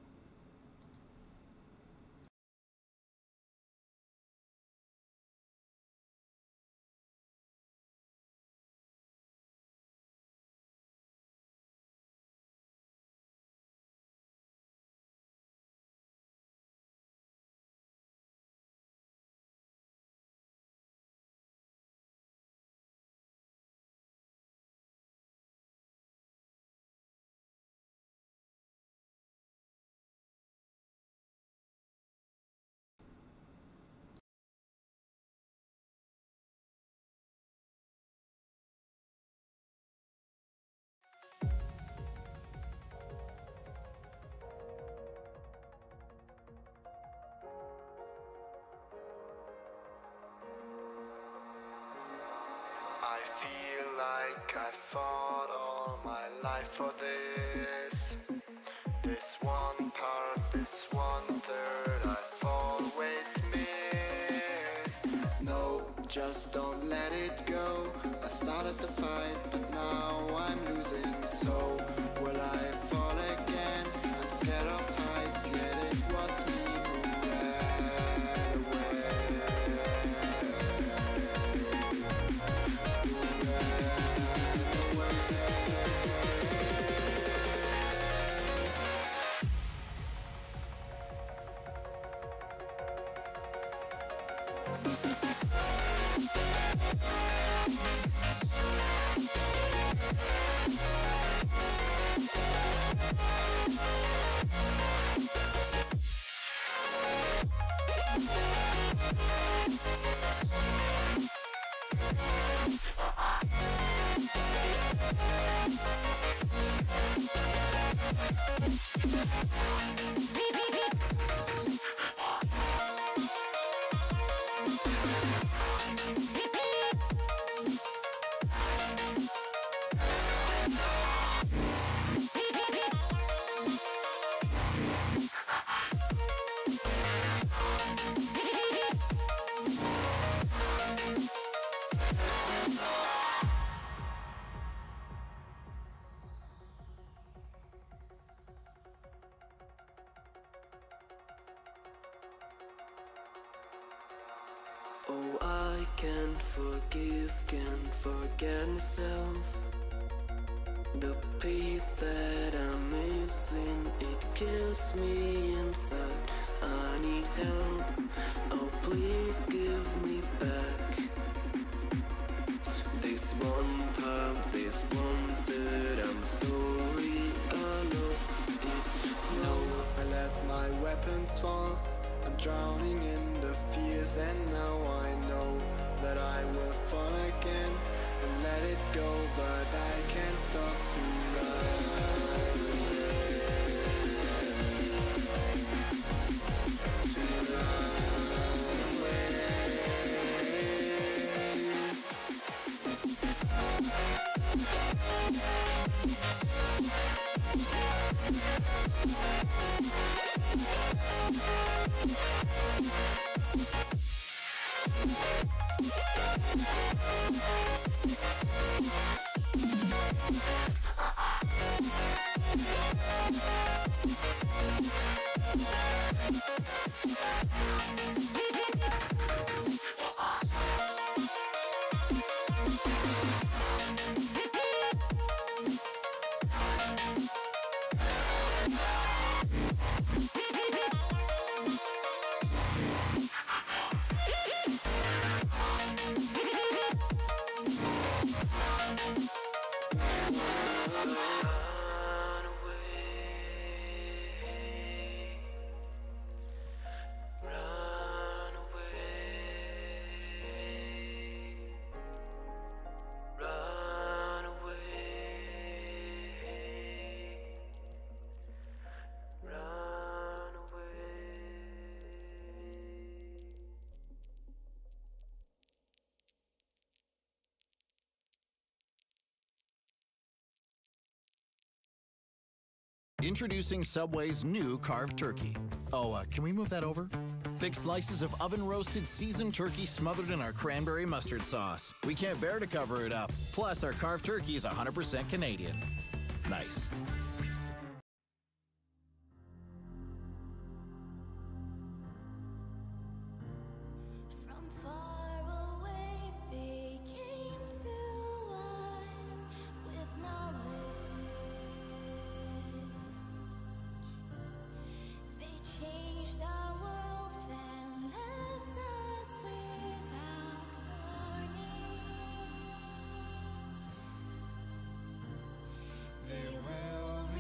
I feel like I fought all my life for this. This one part, this one third, I've always missed. No, just don't let it go. I started the fight, but now I'm losing. So, will I fall again? I'm scared of heights, yet it was me who ran away. Oh, I can't forgive, can't forget myself. The peace that I'm missing, it kills me inside. I need help, oh please give me back this one part, this one that I'm sorry I lost it. No, I let my weapons fall. I'm drowning in the fears, and now I know that I will fall again and let it go, but I can't stop to run away, to run away. Introducing Subway's new carved turkey. Oh, uh, can we move that over? Thick slices of oven-roasted seasoned turkey smothered in our cranberry mustard sauce. We can't bear to cover it up. Plus, our carved turkey is one hundred percent Canadian. Nice. From far away they came to us with knowledge. They changed our world and left us without warning. They will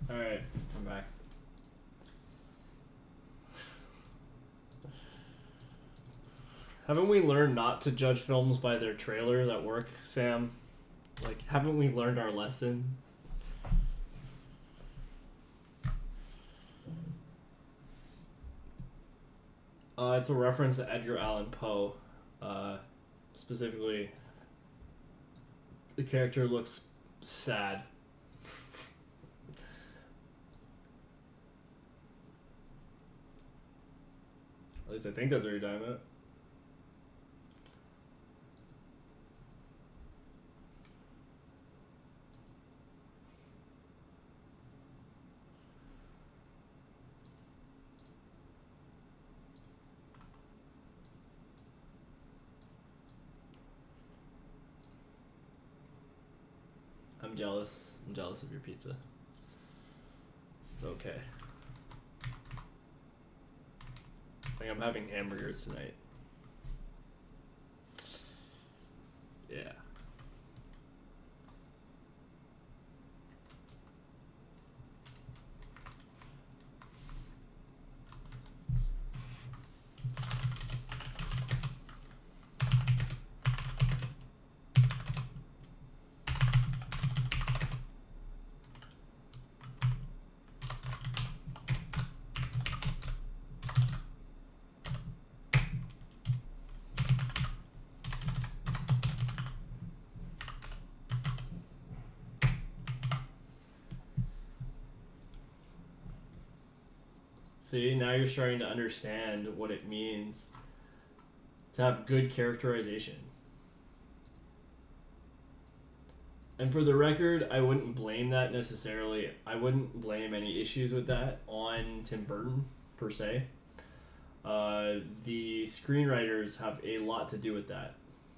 Alright, come back. Haven't we learned not to judge films by their trailers at work, Sam? Like, haven't we learned our lesson? Uh, it's a reference to Edgar Allan Poe. Uh, specifically, the character looks sad. At least I think that's what you're talking about. I'm jealous. I'm jealous of your pizza. It's okay. I think I'm having hamburgers tonight. Yeah. See, now you're starting to understand what it means to have good characterization. And for the record, I wouldn't blame that necessarily. I wouldn't blame any issues with that on Tim Burton, per se. Uh, the screenwriters have a lot to do with that.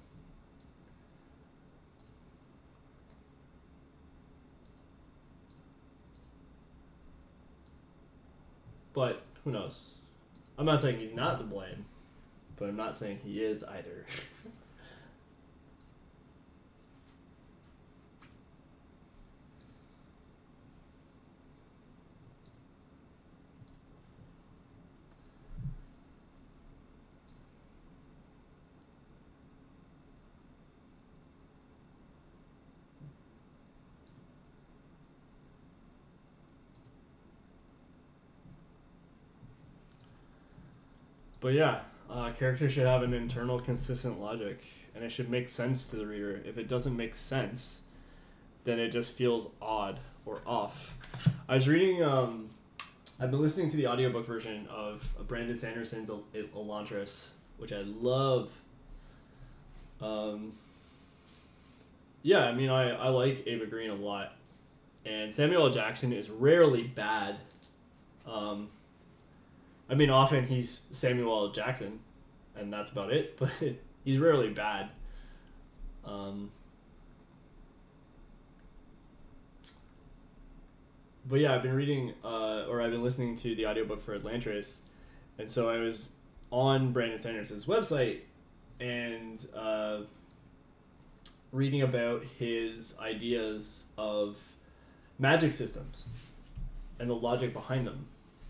But who knows? I'm not saying he's not to blame, but I'm not saying he is either. But yeah, uh, characters should have an internal, consistent logic, and it should make sense to the reader. If it doesn't make sense, then it just feels odd or off. I was reading, um, I've been listening to the audiobook version of Brandon Sanderson's El- Elantris, which I love. Um, yeah, I mean, I, I like Ava Green a lot. And Samuel L. Jackson is rarely bad. Um... I mean, often he's Samuel L. Jackson, and that's about it, but he's rarely bad. Um, but yeah, I've been reading, uh, or I've been listening to the audiobook for Elantris, and so I was on Brandon Sanderson's website and uh, reading about his ideas of magic systems and the logic behind them.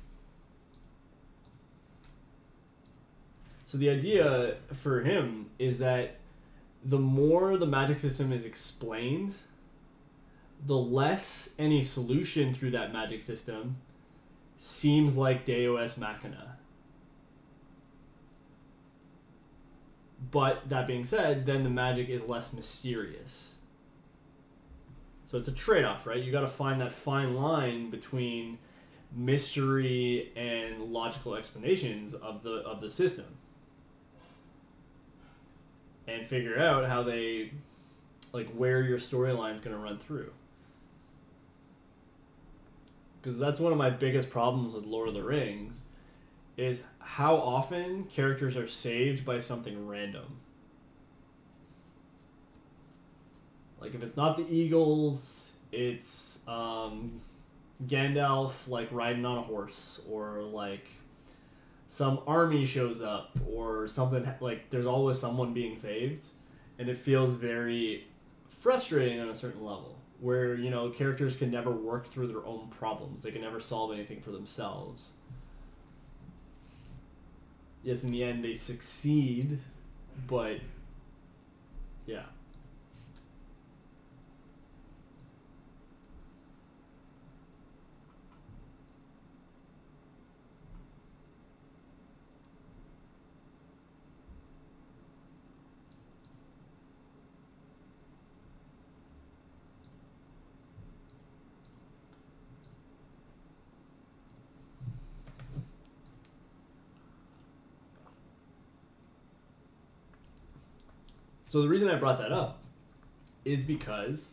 So the idea for him is that the more the magic system is explained, the less any solution through that magic system seems like Deus Machina. But that being said, then the magic is less mysterious. So it's a trade-off, right? You got to find that fine line between mystery and logical explanations of the of the system. And figure out how they, like, where your storyline's going to run through. Because that's one of my biggest problems with Lord of the Rings, is how often characters are saved by something random. Like, if it's not the Eagles, it's um, Gandalf, like, riding on a horse, or, like, some army shows up, or something, like, there's always someone being saved, and it feels very frustrating on a certain level. where, you know, characters can never work through their own problems. They can never solve anything for themselves. Yes, in the end they succeed, but yeah. So the reason I brought that up is because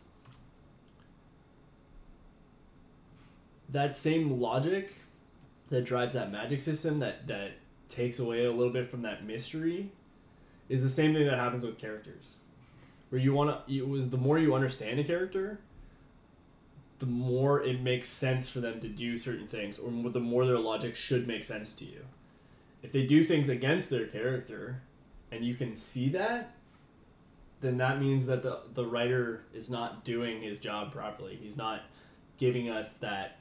that same logic that drives that magic system, that, that takes away a little bit from that mystery, is the same thing that happens with characters. Where you want to, it was the more you understand a character, the more it makes sense for them to do certain things, or the more their logic should make sense to you. If they do things against their character, and you can see that, then that means that the, the writer is not doing his job properly. He's not giving us that.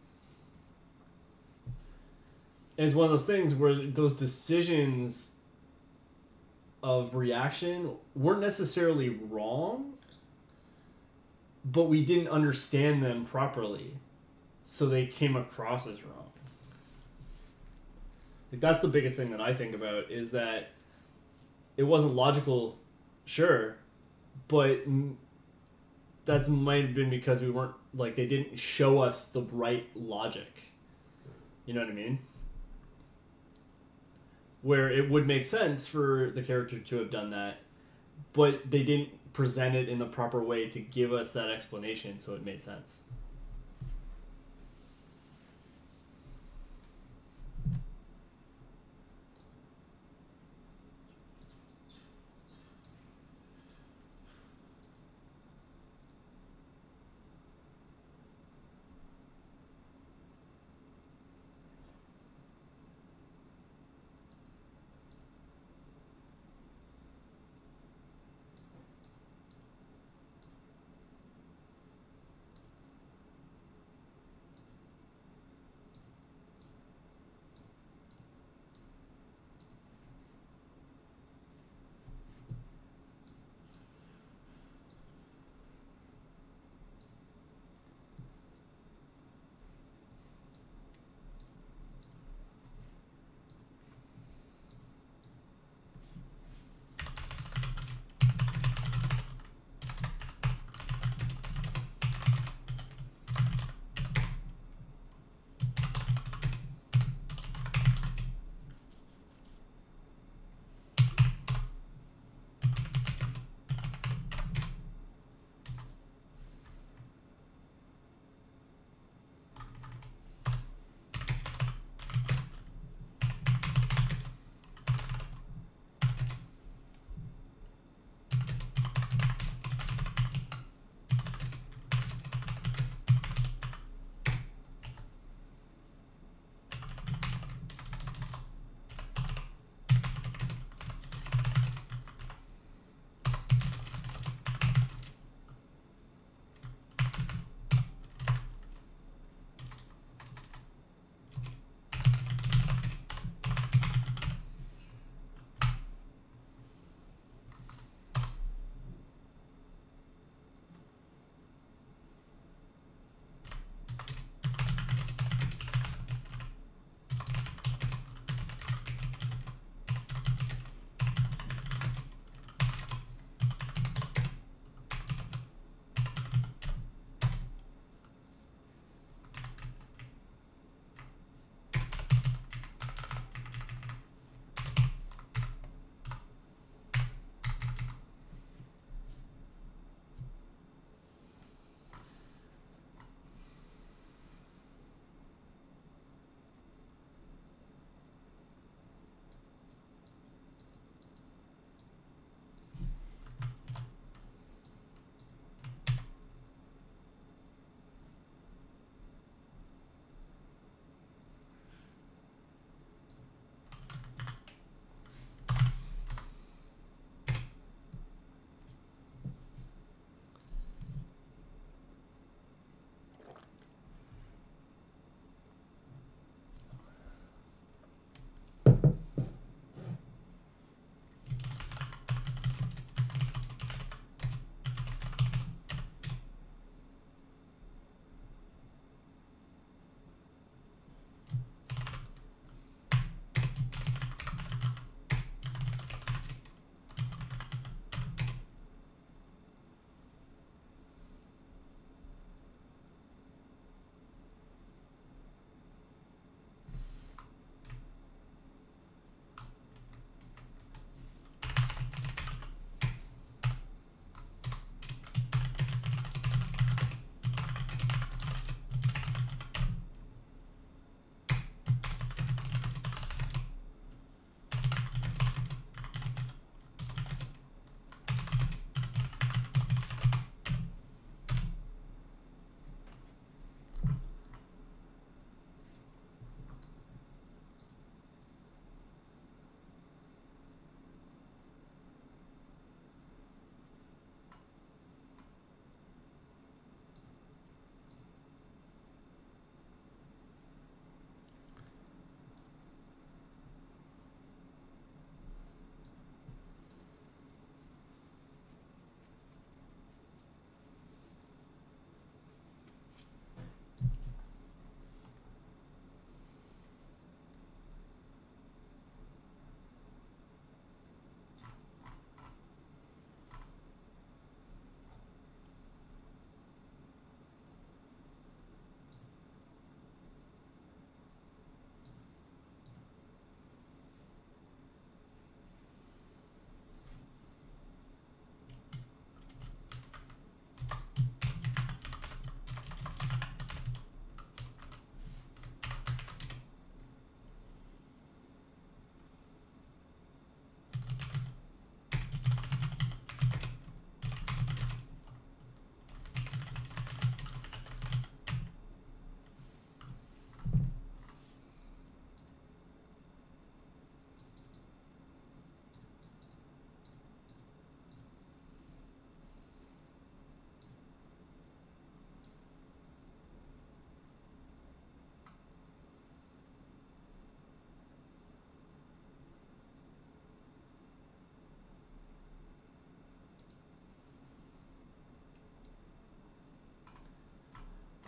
And it's one of those things where those decisions of reaction weren't necessarily wrong, but we didn't understand them properly, so they came across as wrong. Like, that's the biggest thing that I think about, is that it wasn't logical. Sure, but that might have been because we weren't, like, they didn't show us the right logic. You know what I mean? Where it would make sense for the character to have done that, but they didn't present it in the proper way to give us that explanation so it made sense.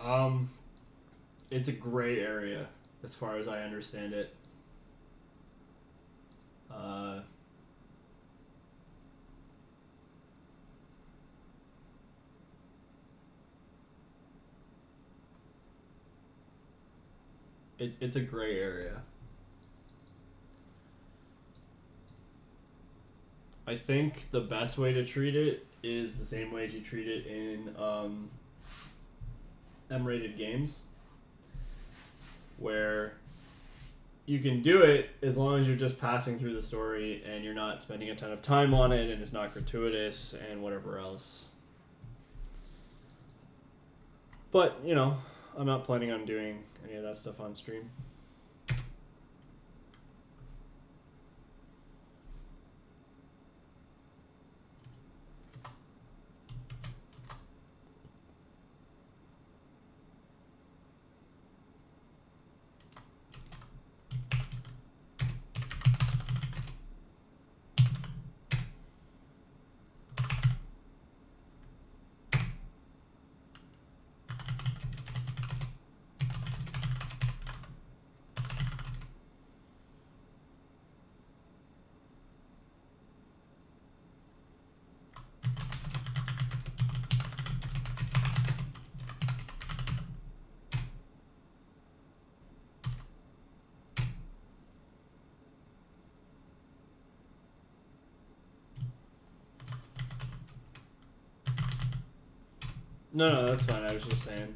Um, it's a gray area as far as I understand it. Uh, it, it's a gray area. I think the best way to treat it is the same way as you treat it in um, M-rated games, where you can do it as long as you're just passing through the story and you're not spending a ton of time on it and it's not gratuitous and whatever else. But, you know, I'm not planning on doing any of that stuff on stream. No, no, that's fine. I was just saying.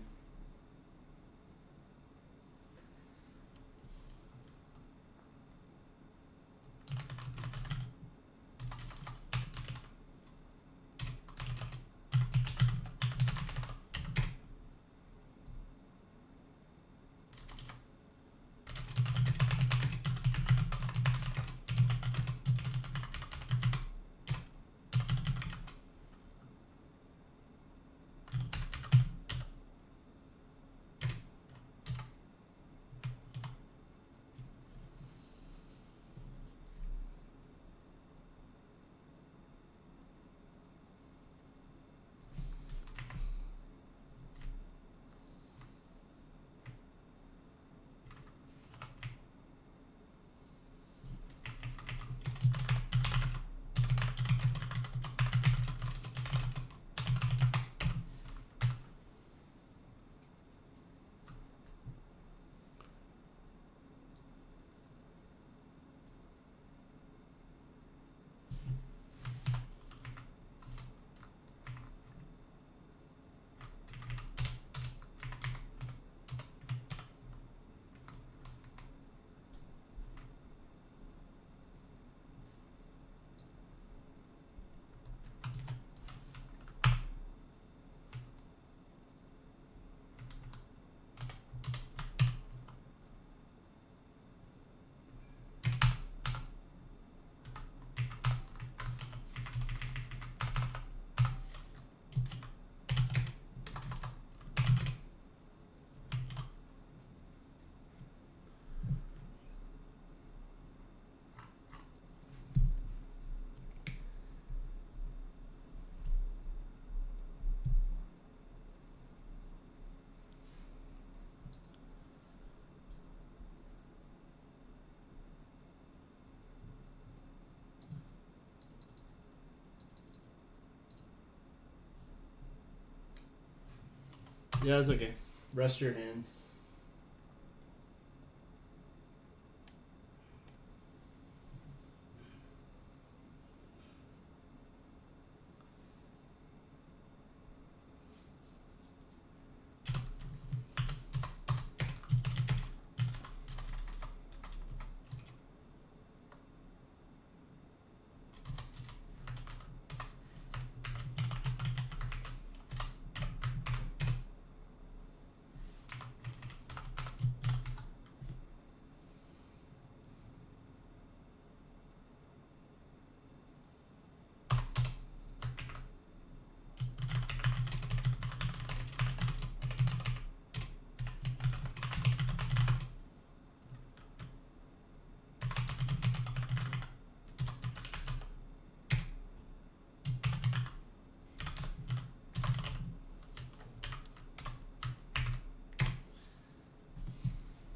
Yeah, it's okay. Rest your hands.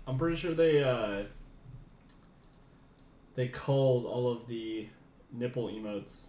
I'm pretty sure they uh, they culled all of the nipple emotes.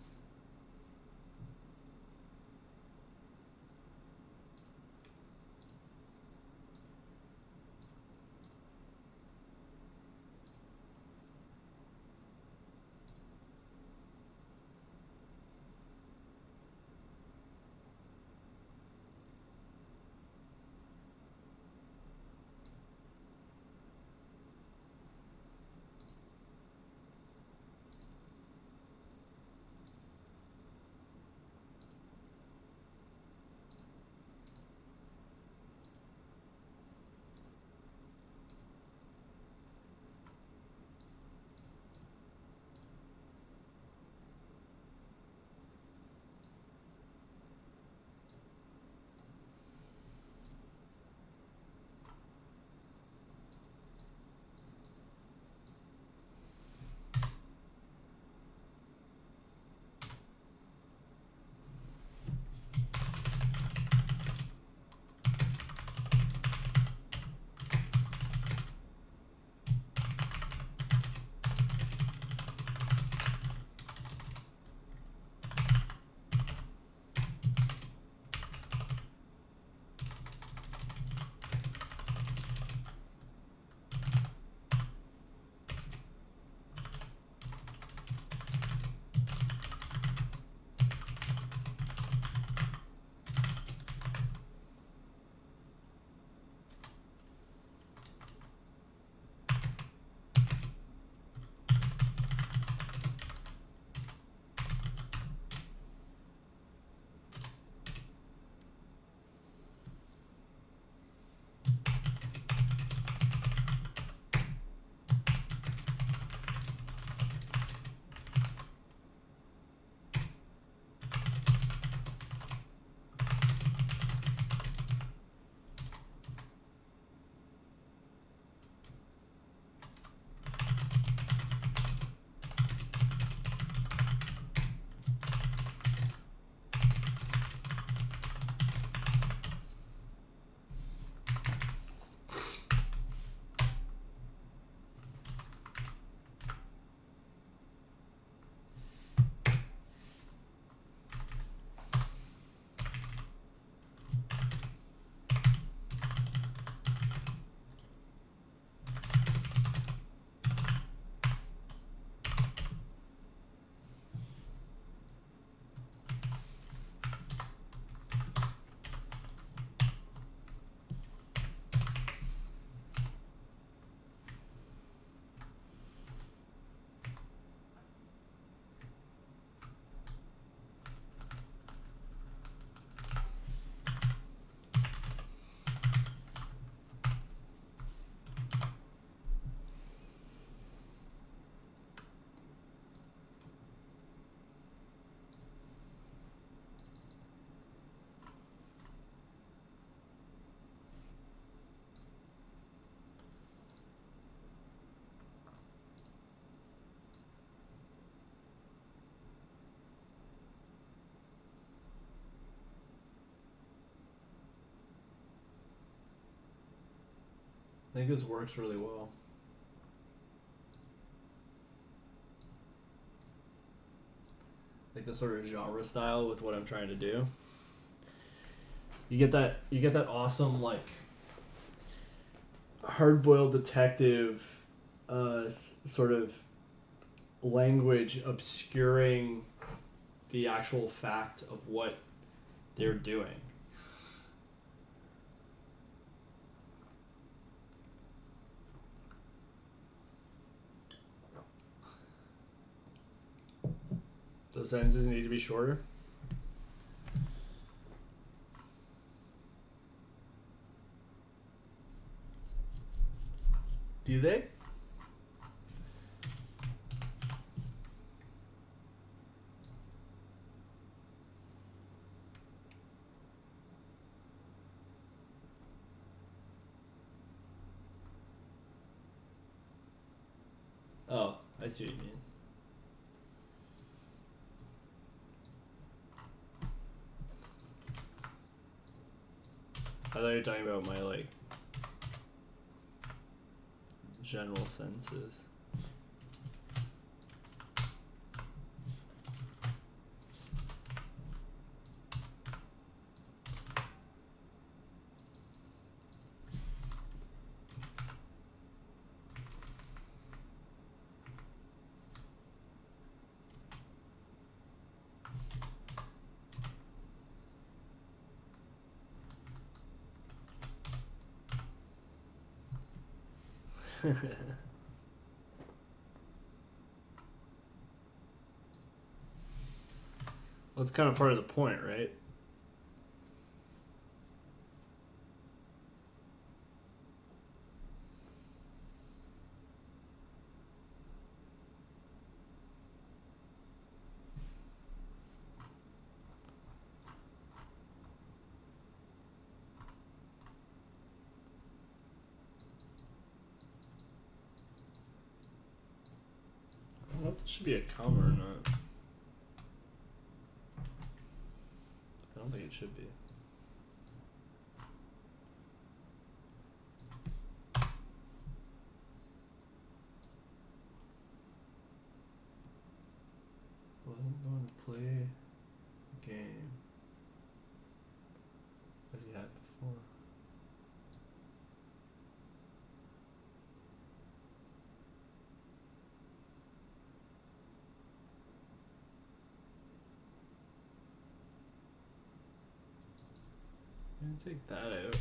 I think this works really well. Like the sort of genre style with what I'm trying to do. You get that you get that awesome like hard-boiled detective uh, s- sort of language obscuring the actual fact of what they're doing. Those sentences need to be shorter. Do they? Oh, I see what you mean. I thought you were talking about my, like... general senses. Well, it's kind of part of the point, right? I don't know if this should be a comma or not. I don't think it should be. Wasn't going to play a game as he had before. I'm gonna take that out.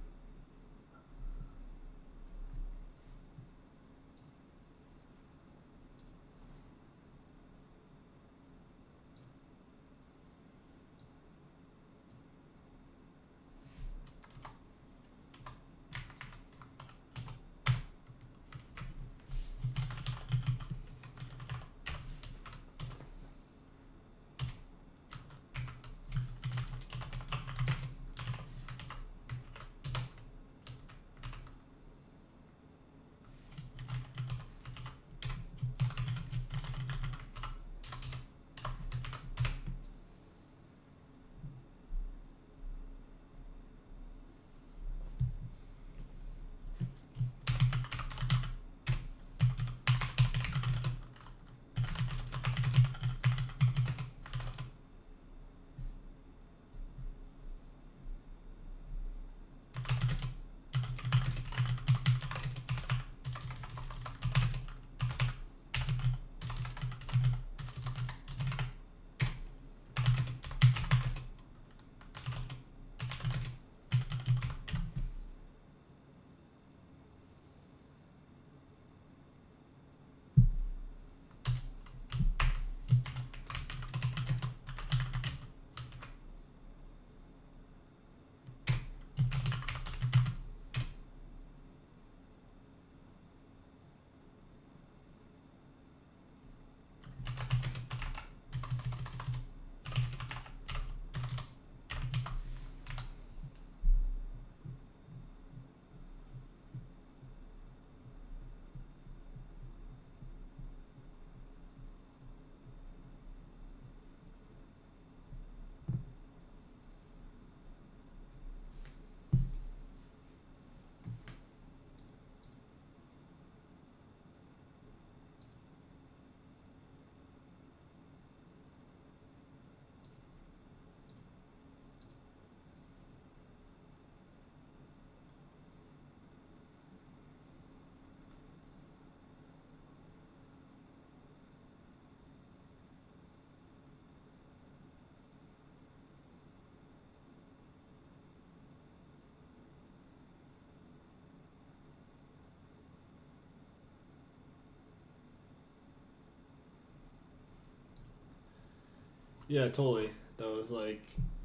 Yeah, totally. Those like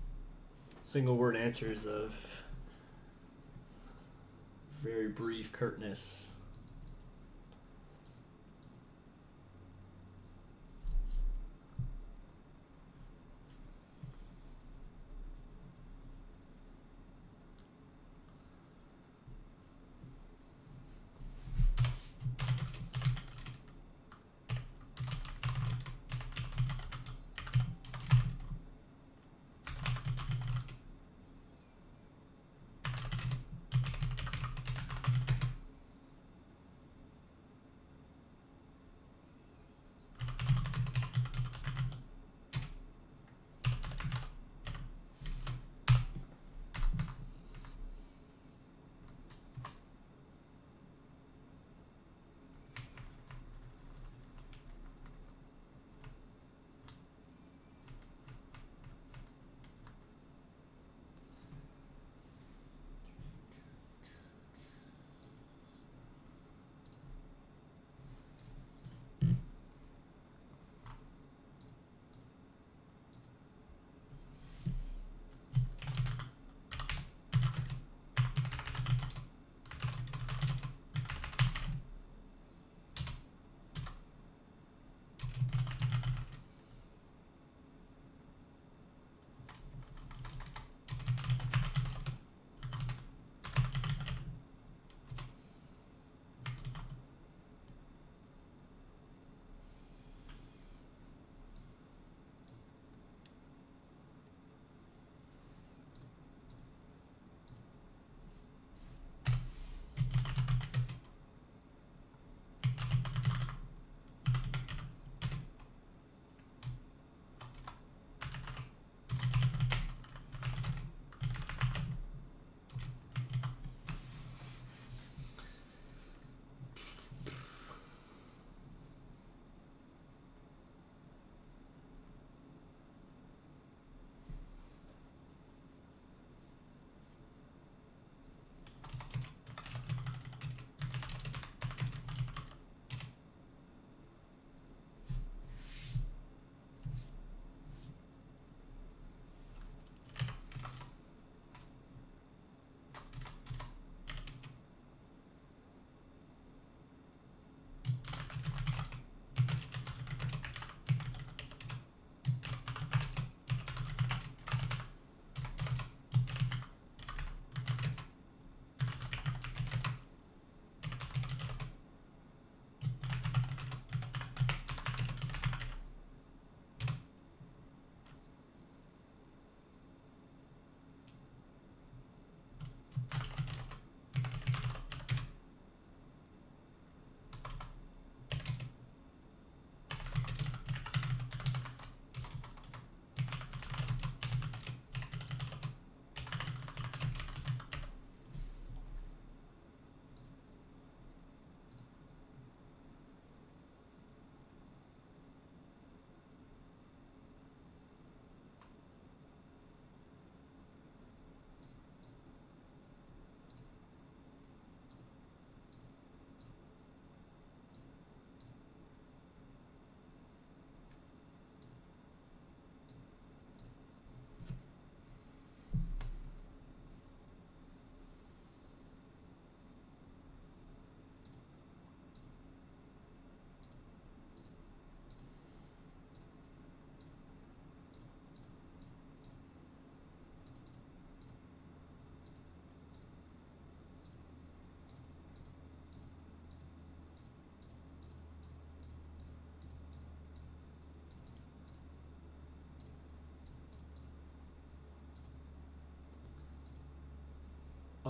single word answers of very brief curtness.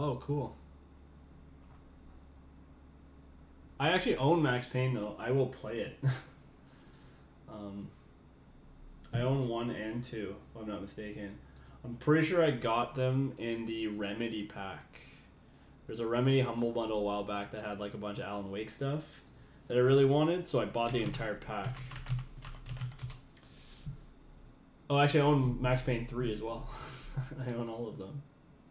Oh, cool. I actually own Max Payne though. I will play it. um, I own one and two, if I'm not mistaken. I'm pretty sure I got them in the Remedy pack. There's a Remedy Humble Bundle a while back that had like a bunch of Alan Wake stuff that I really wanted, so I bought the entire pack. Oh, actually I own Max Payne three as well. I own all of them.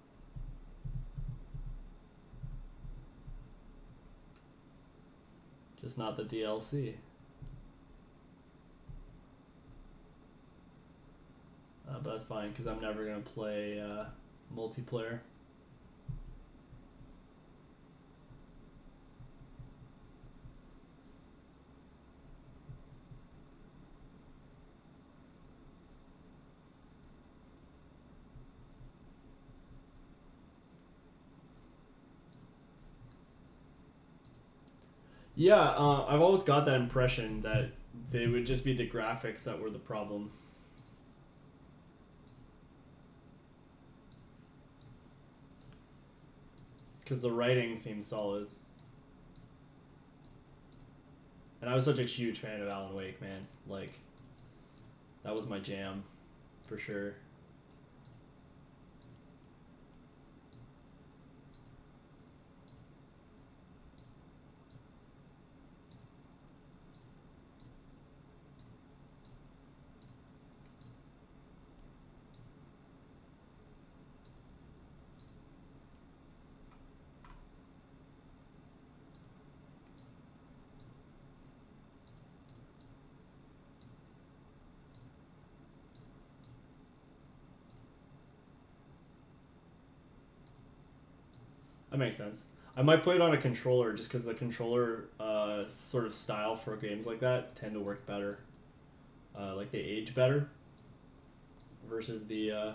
Just not the D L C. Uh, but that's fine, because I'm never going to play uh, multiplayer. Yeah, uh, I've always got that impression that they would just be the graphics that were the problem. Because the writing seems solid. And I was such a huge fan of Alan Wake, man. Like, that was my jam, for sure. That makes sense. I might play it on a controller just because the controller uh, sort of style for games like that tend to work better. Uh, like they age better versus the uh,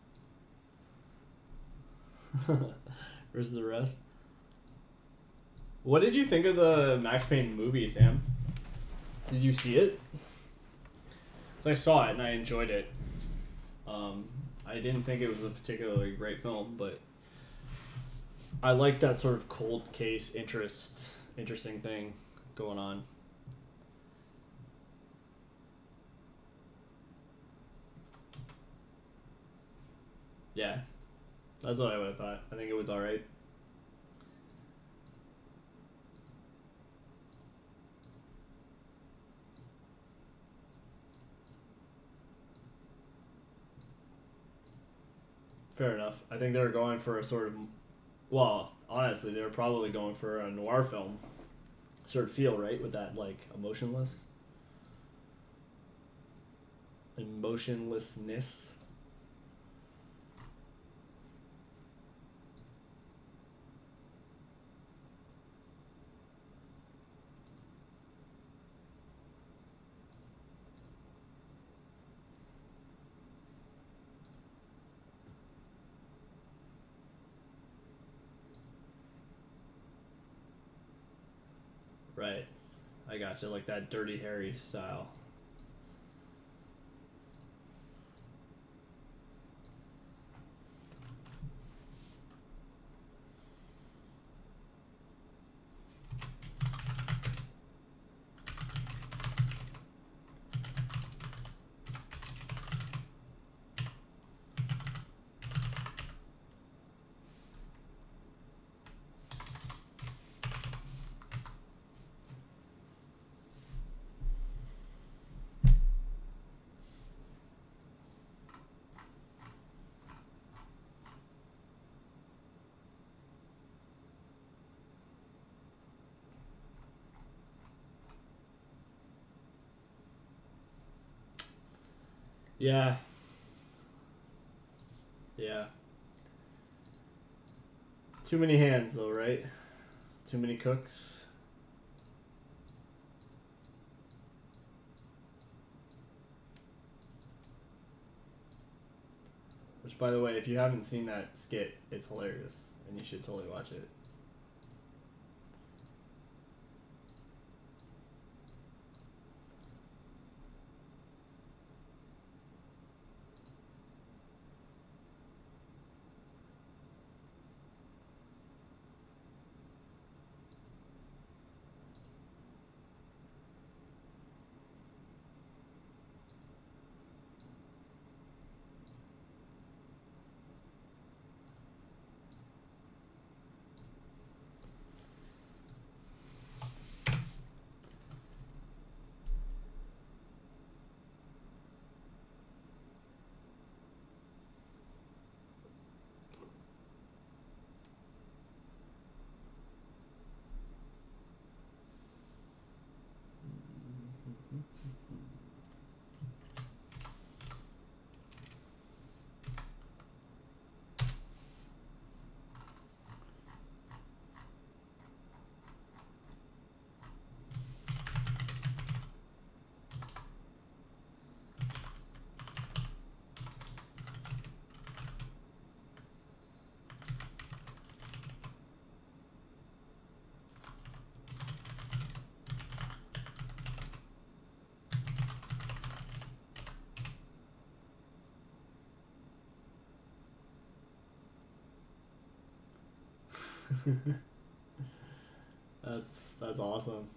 versus the rest. What did you think of the Max Payne movie, Sam? Did you see it? So I saw it and I enjoyed it. Um, I didn't think it was a particularly great film, but I like that sort of cold case interest, interesting thing going on. Yeah, that's what I would have thought. I think it was alright. Fair enough. I think they were going for a sort of, well, honestly, they were probably going for a noir film sort of feel, right? With that, like, emotionless. Emotionlessness. Right. I gotcha, like that Dirty Harry style. Yeah. Yeah. Too many hands, though, right? Too many cooks. Which, by the way, if you haven't seen that skit, it's hilarious, and you should totally watch it. That's that's awesome.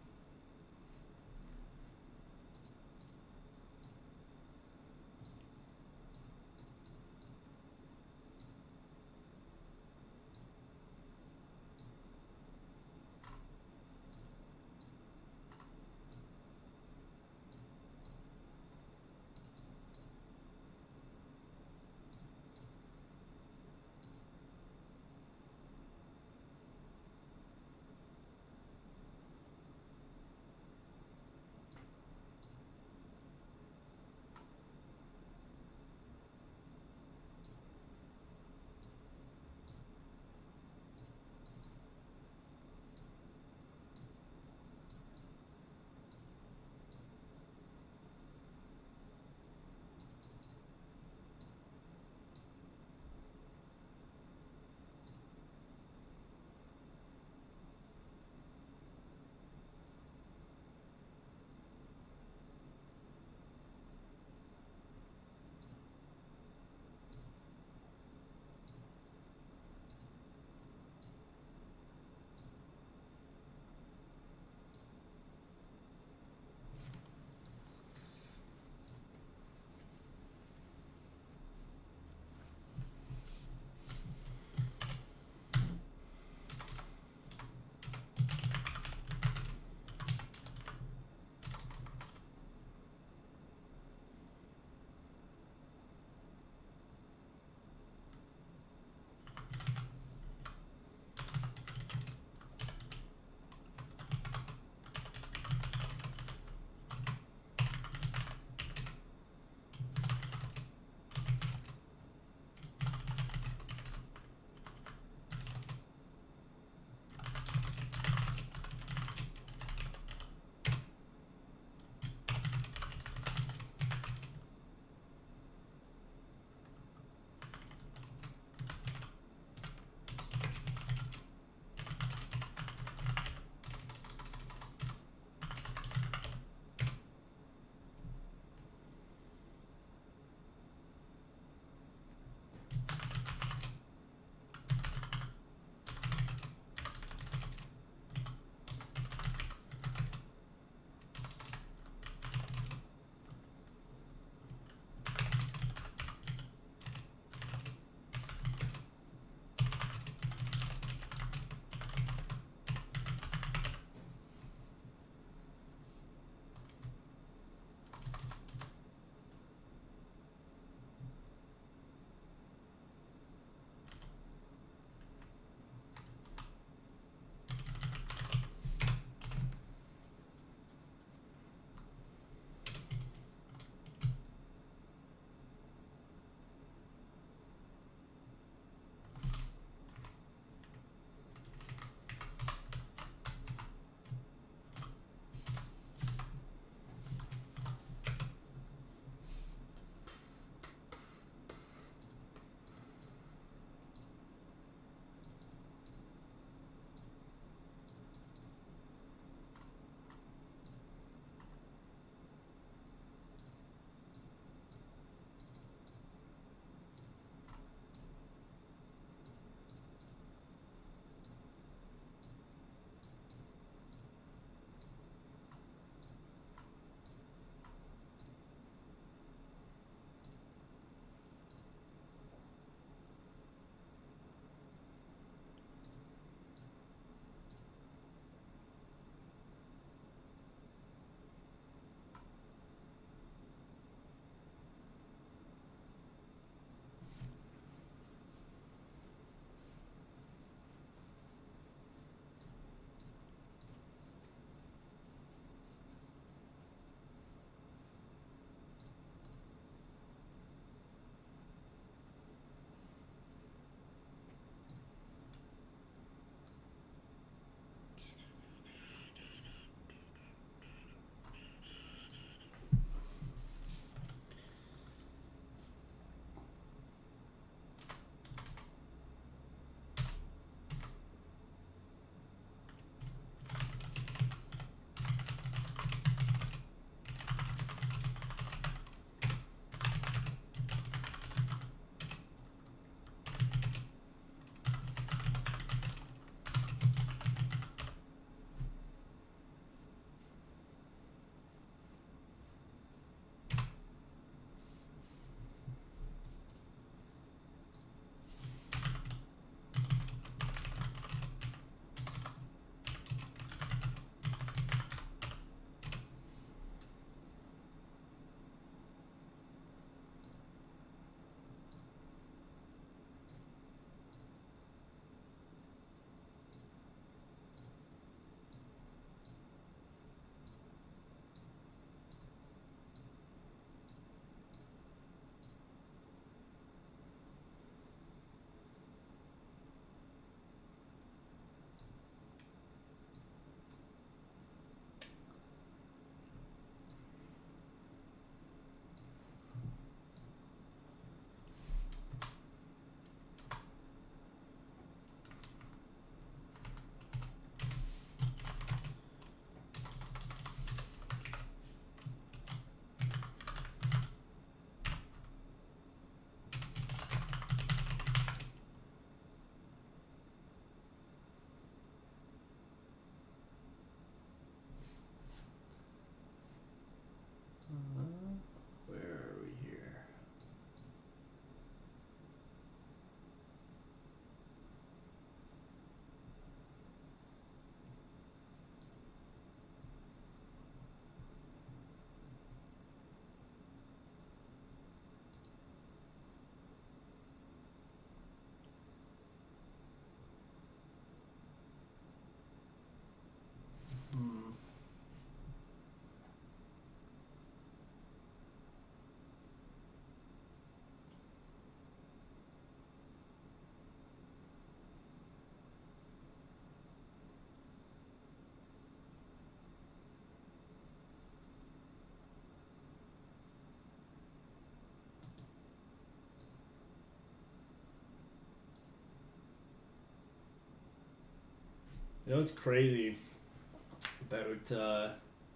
You know what's crazy about uh,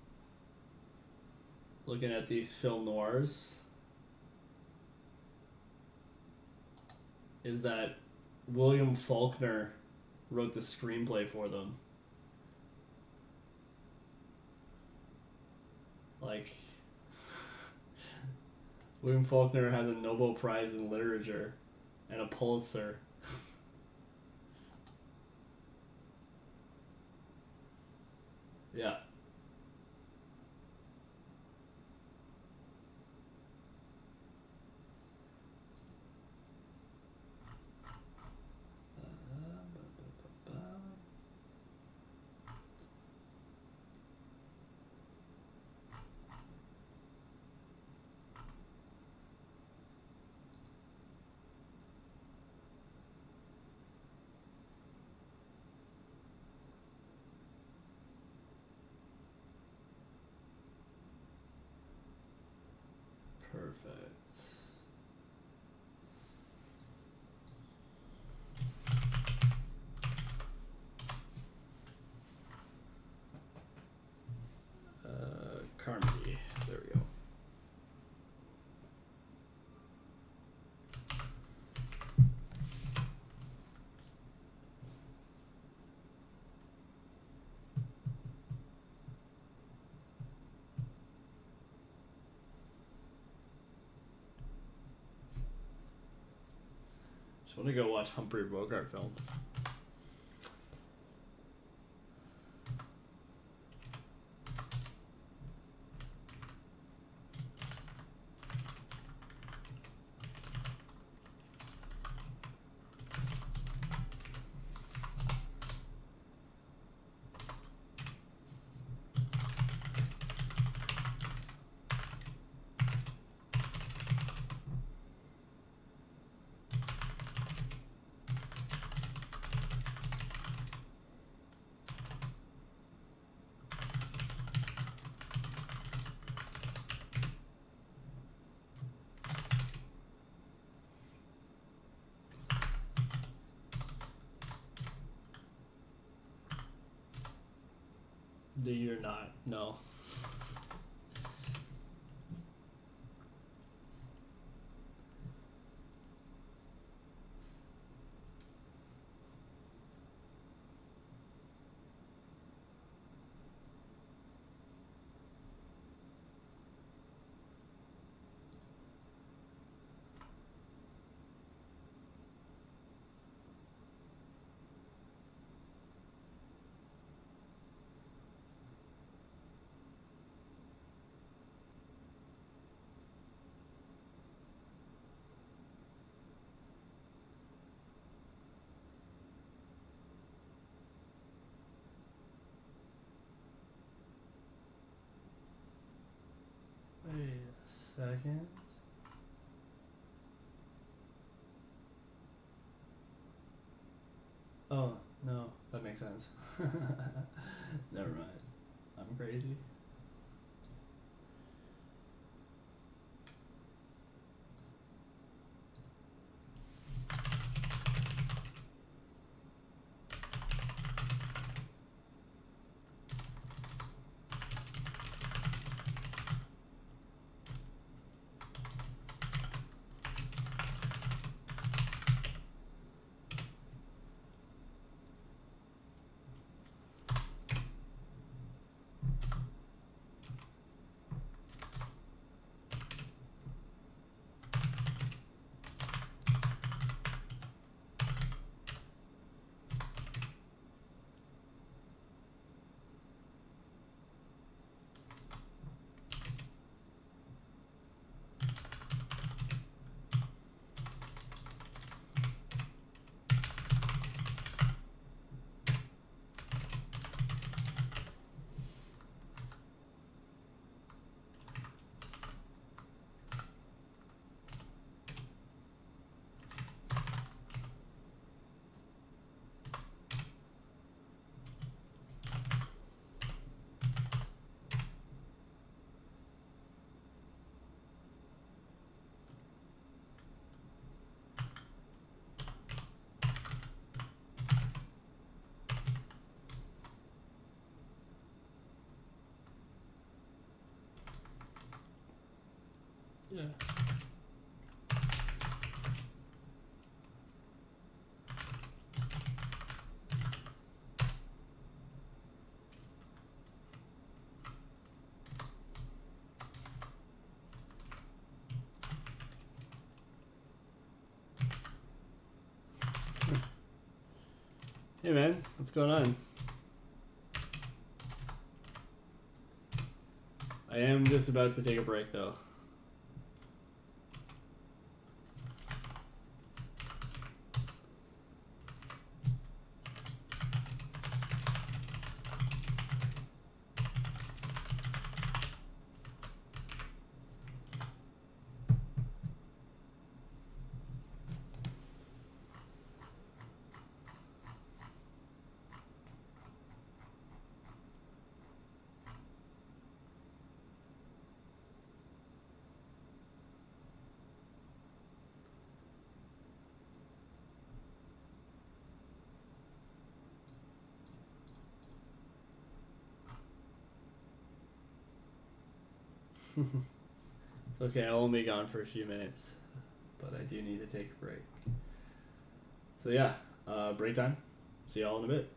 looking at these film noirs is that William Faulkner wrote the screenplay for them. Like, William Faulkner has a Nobel Prize in Literature and a Pulitzer. Yeah. Perfect. Uh, Carmody. There we go. Just want to go watch Humphrey Bogart films. You're not. No. Wait a second. Oh, no, that makes sense. Never mind. I'm crazy. Yeah. Hey man, what's going on? I am just about to take a break though. It's okay, I won't be gone for a few minutes, but I do need to take a break. So yeah, uh, break time. See y'all in a bit.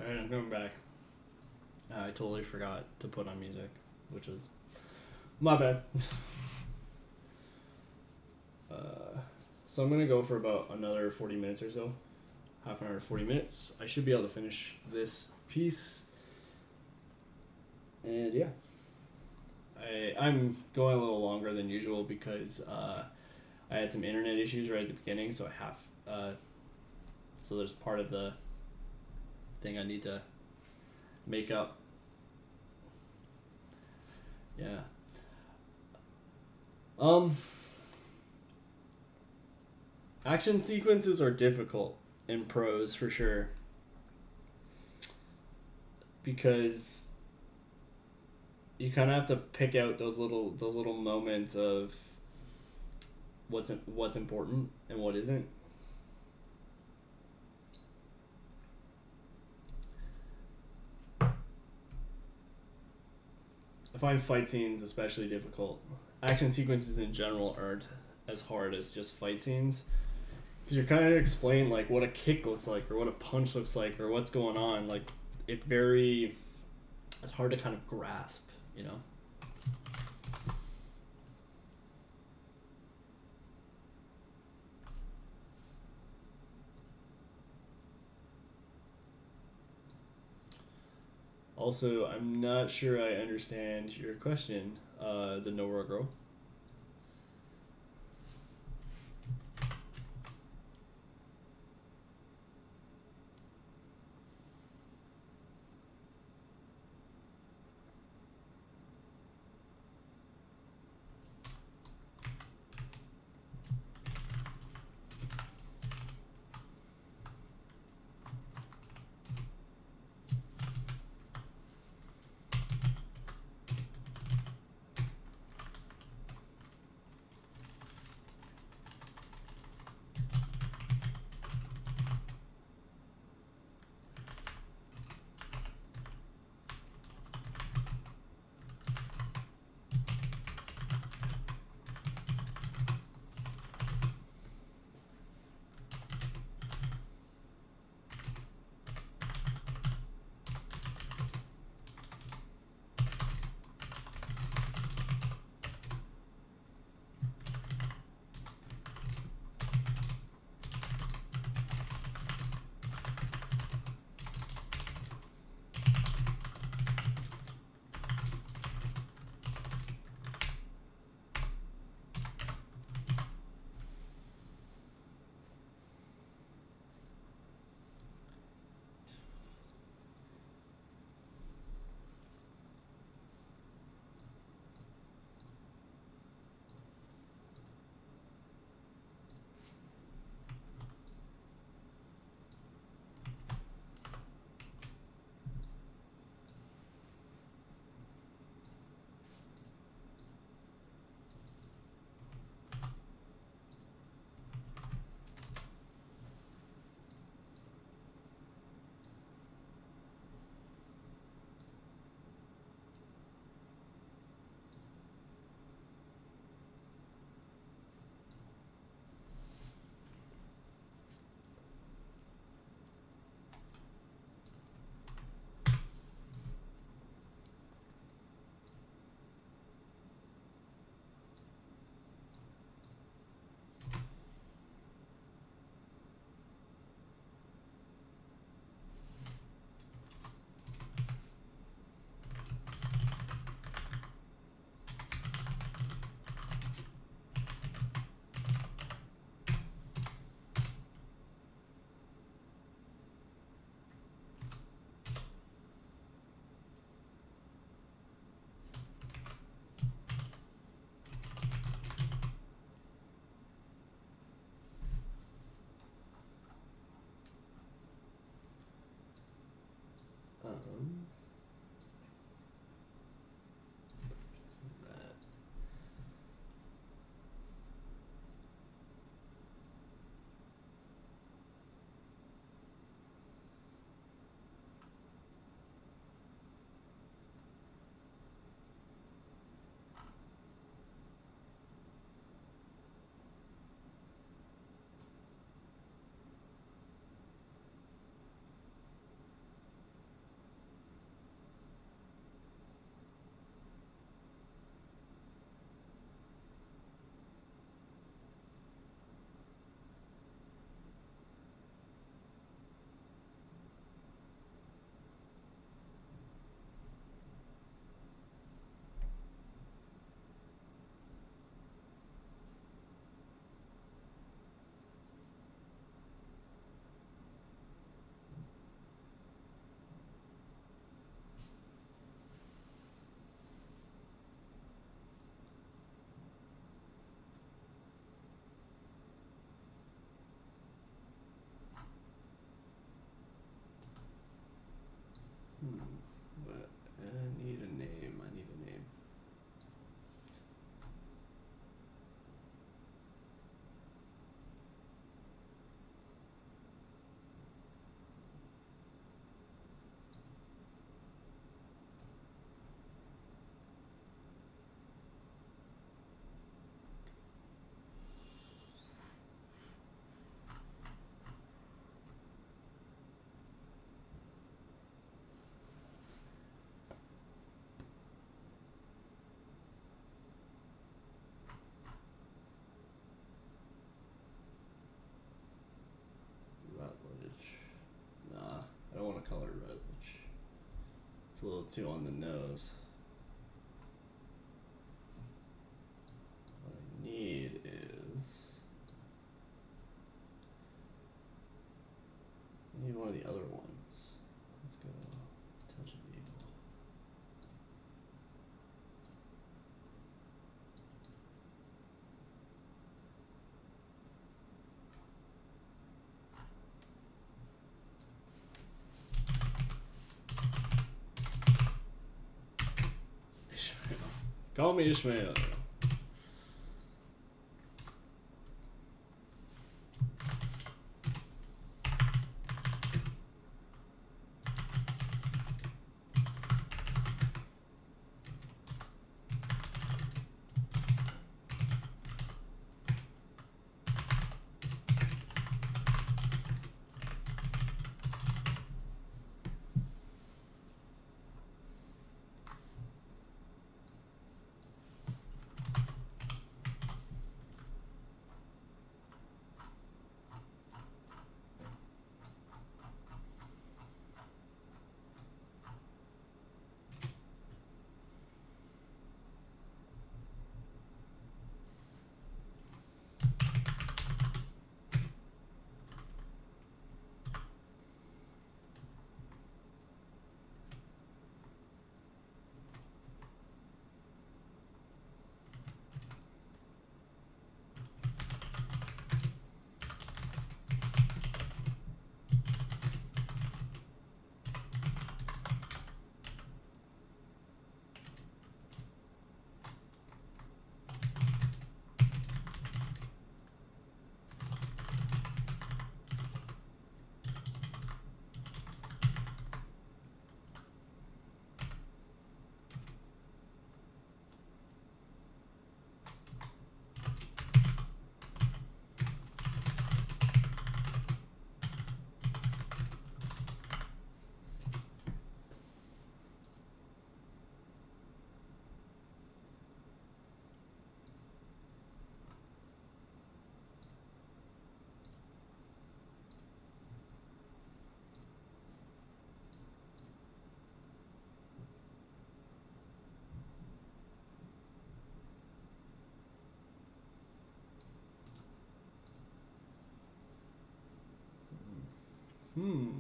Alright, I'm coming back. Uh, I totally forgot to put on music, which was my bad. uh, so I'm gonna go for about another forty minutes or so. Half an hour to forty minutes. I should be able to finish this piece. And yeah. I, I'm going a little longer than usual because uh, I had some internet issues right at the beginning, so I have, uh, so there's part of the thing I need to make up. Yeah. Um, action sequences are difficult in prose for sure, because you kind of have to pick out those little those little moments of what's what's important and what isn't. I find fight scenes especially difficult. Action sequences in general aren't as hard as just fight scenes, because you're kind of explain like what a kick looks like or what a punch looks like or what's going on. Like it very, it's hard to kind of grasp. You know? Also, I'm not sure I understand your question, uh, the Nowhere Girl. Um, that. Hmm. But I need a name. I need a name. Rutledge. Nah, I don't want to color Rutledge. It's a little too on the nose. What I need is I need one of the other ones. Let's go Touch of Evil. Ishmael. Call me Ishmael. Hmm.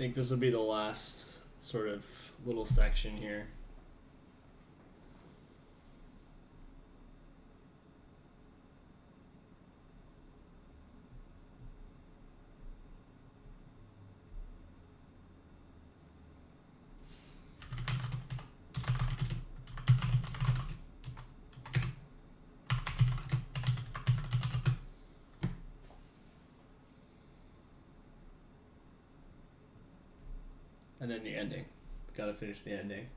think this would be the last sort of little section here. And then the ending. Gotta finish the ending.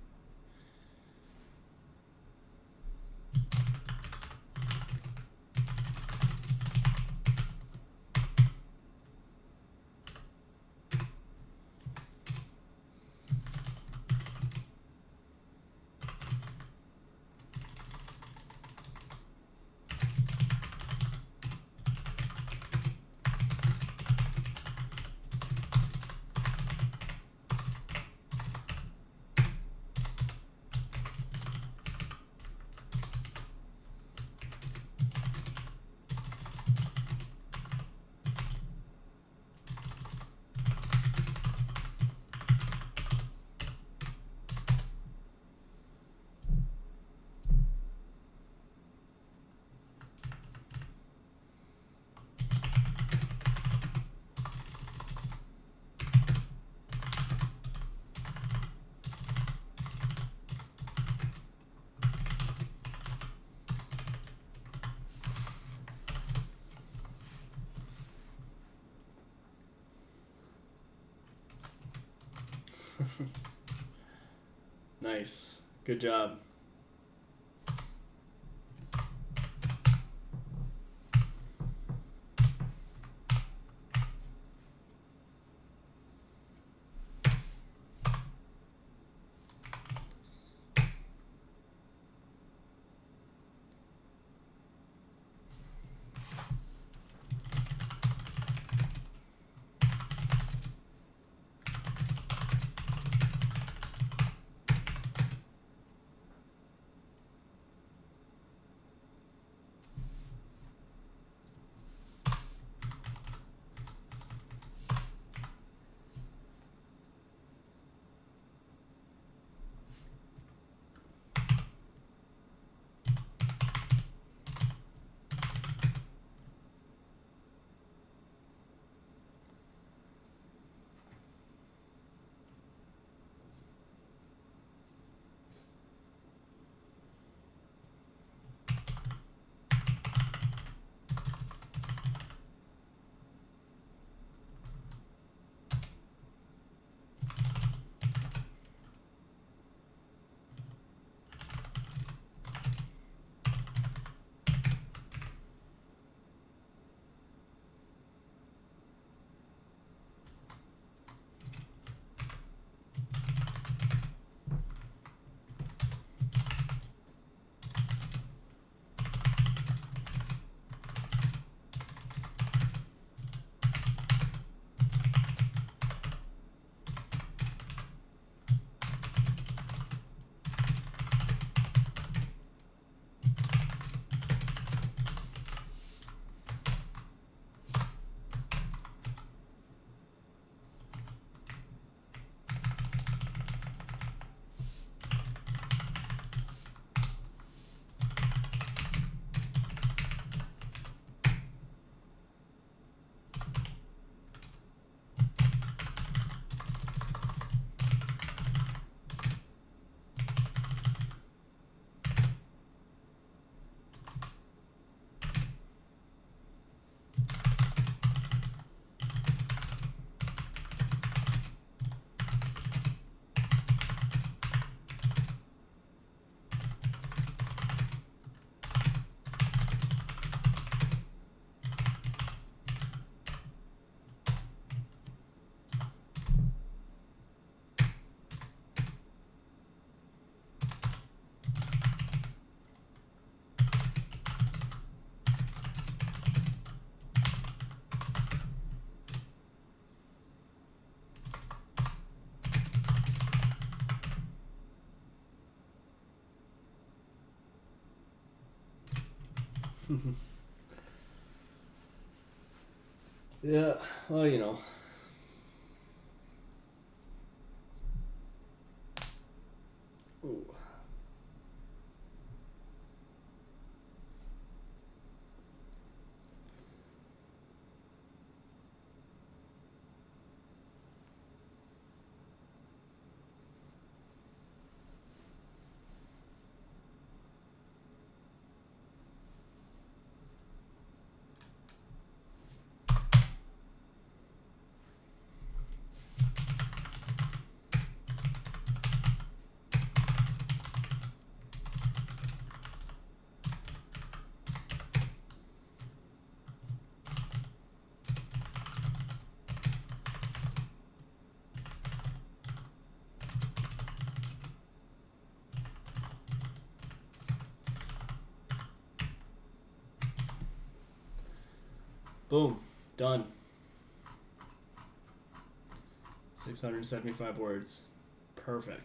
Nice. Good job. Yeah, well, you know. Ooh. Boom. Done. six hundred seventy-five words. Perfect.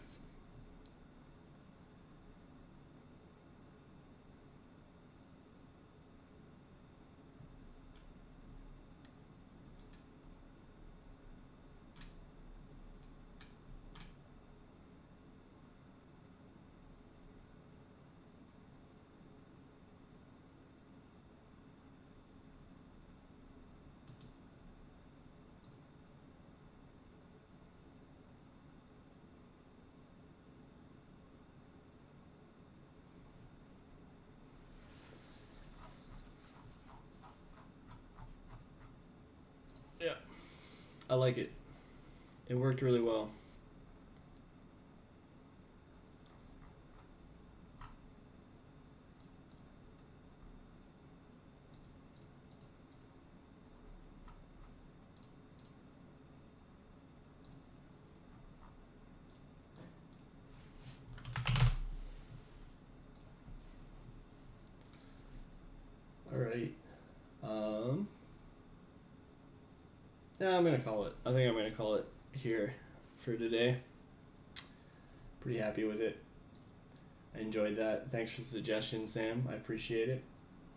Yeah. I like it. It worked really well. All right. Um, yeah, I'm going to call it. I think I'm going to call it here for today. Pretty happy with it. I enjoyed that. Thanks for the suggestion, Sam. I appreciate it.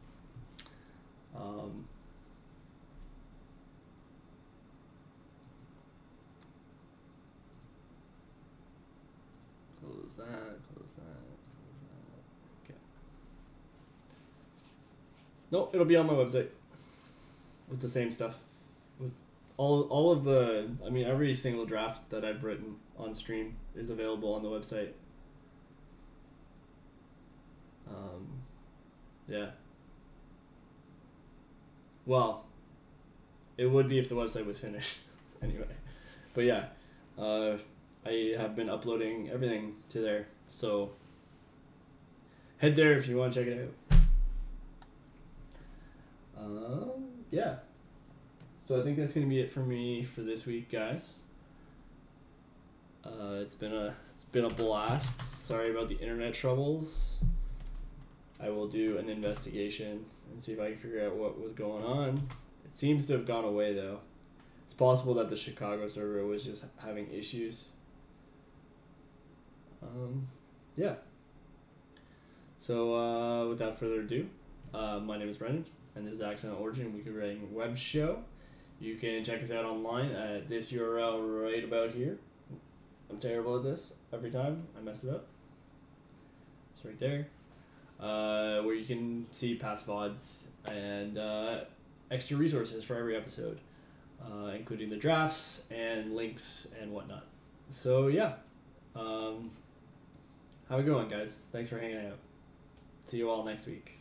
Um, close that, close that, close that. Okay. No, it'll be on my website with the same stuff. With all all of the, I mean, every single draft that I've written on stream is available on the website. Um, yeah. Well, it would be if the website was finished anyway. But yeah, uh, I have been uploading everything to there. So head there if you want to check it out. Um, yeah. So I think that's gonna be it for me for this week, guys. Uh, it's been a it's been a blast. Sorry about the internet troubles. I will do an investigation and see if I can figure out what was going on. It seems to have gone away though. It's possible that the Chicago server was just having issues. Um, yeah. So uh, without further ado, uh, my name is Brendan, and this is Accidental Origin Weekly Writing Web Show. You can check us out online at this U R L right about here. I'm terrible at this every time. I mess it up. It's right there. Uh, where you can see past V O Ds and uh, extra resources for every episode, uh, including the drafts and links and whatnot. So yeah, um, have a good one, guys. Thanks for hanging out. See you all next week.